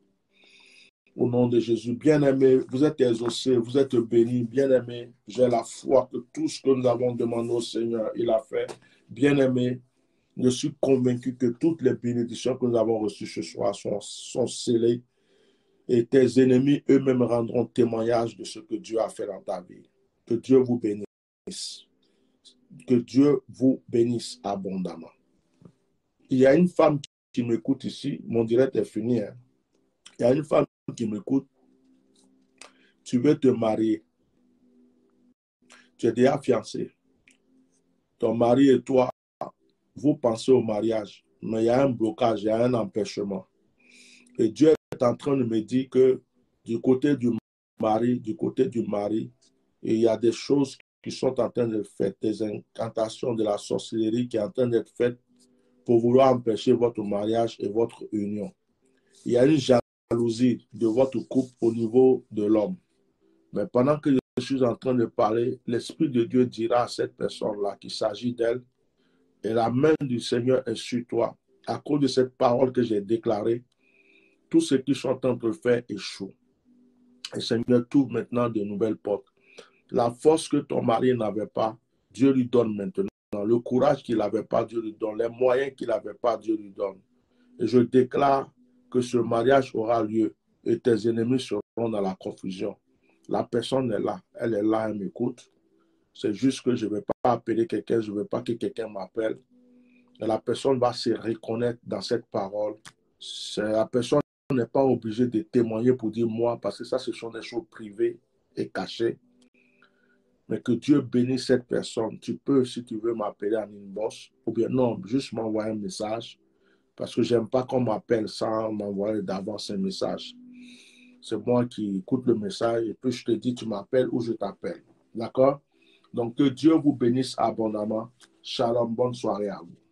Au nom de Jésus, bien-aimé, vous êtes exaucés, vous êtes bénis, bien-aimé. J'ai la foi que tout ce que nous avons demandé au Seigneur, il a fait. Bien-aimé, je suis convaincu que toutes les bénédictions que nous avons reçues ce soir sont, sont scellées. Et tes ennemis eux-mêmes rendront témoignage de ce que Dieu a fait dans ta vie. Que Dieu vous bénisse. Que Dieu vous bénisse abondamment. Il y a une femme qui m'écoute ici. Mon direct est fini. Hein. Il y a une femme qui m'écoute. Tu veux te marier. Tu es déjà fiancé. Ton mari et toi, vous pensez au mariage. Mais il y a un blocage, il y a un empêchement. Et Dieu est en train de me dire que du côté du mari, du côté du mari, il y a des choses qui sont en train d'être faites, des incantations de la sorcellerie qui est en train d'être faite pour vouloir empêcher votre mariage et votre union. Il y a une jalousie de votre couple au niveau de l'homme. Mais pendant que je suis en train de parler, l'Esprit de Dieu dira à cette personne-là qu'il s'agit d'elle et la main du Seigneur est sur toi. À cause de cette parole que j'ai déclarée, tout ce qu'ils sont en train de faire échoue. Et le Seigneur t'ouvre maintenant de nouvelles portes. La force que ton mari n'avait pas, Dieu lui donne maintenant. Le courage qu'il n'avait pas, Dieu lui donne. Les moyens qu'il n'avait pas, Dieu lui donne. Et je déclare que ce mariage aura lieu et tes ennemis seront dans la confusion. La personne est là. Elle est là, elle m'écoute. C'est juste que je ne vais pas appeler quelqu'un, je ne veux pas que quelqu'un m'appelle. Et la personne va se reconnaître dans cette parole. La personne n'est pas obligée de témoigner pour dire moi, parce que ça, ce sont des choses privées et cachées. Mais que Dieu bénisse cette personne. Tu peux, si tu veux, m'appeler en inbox. Ou bien non, juste m'envoyer un message. Parce que je n'aime pas qu'on m'appelle sans m'envoyer d'avance un message. C'est moi qui écoute le message et puis je te dis, tu m'appelles ou je t'appelle. D'accord? Donc, que Dieu vous bénisse abondamment. Shalom, bonne soirée à vous.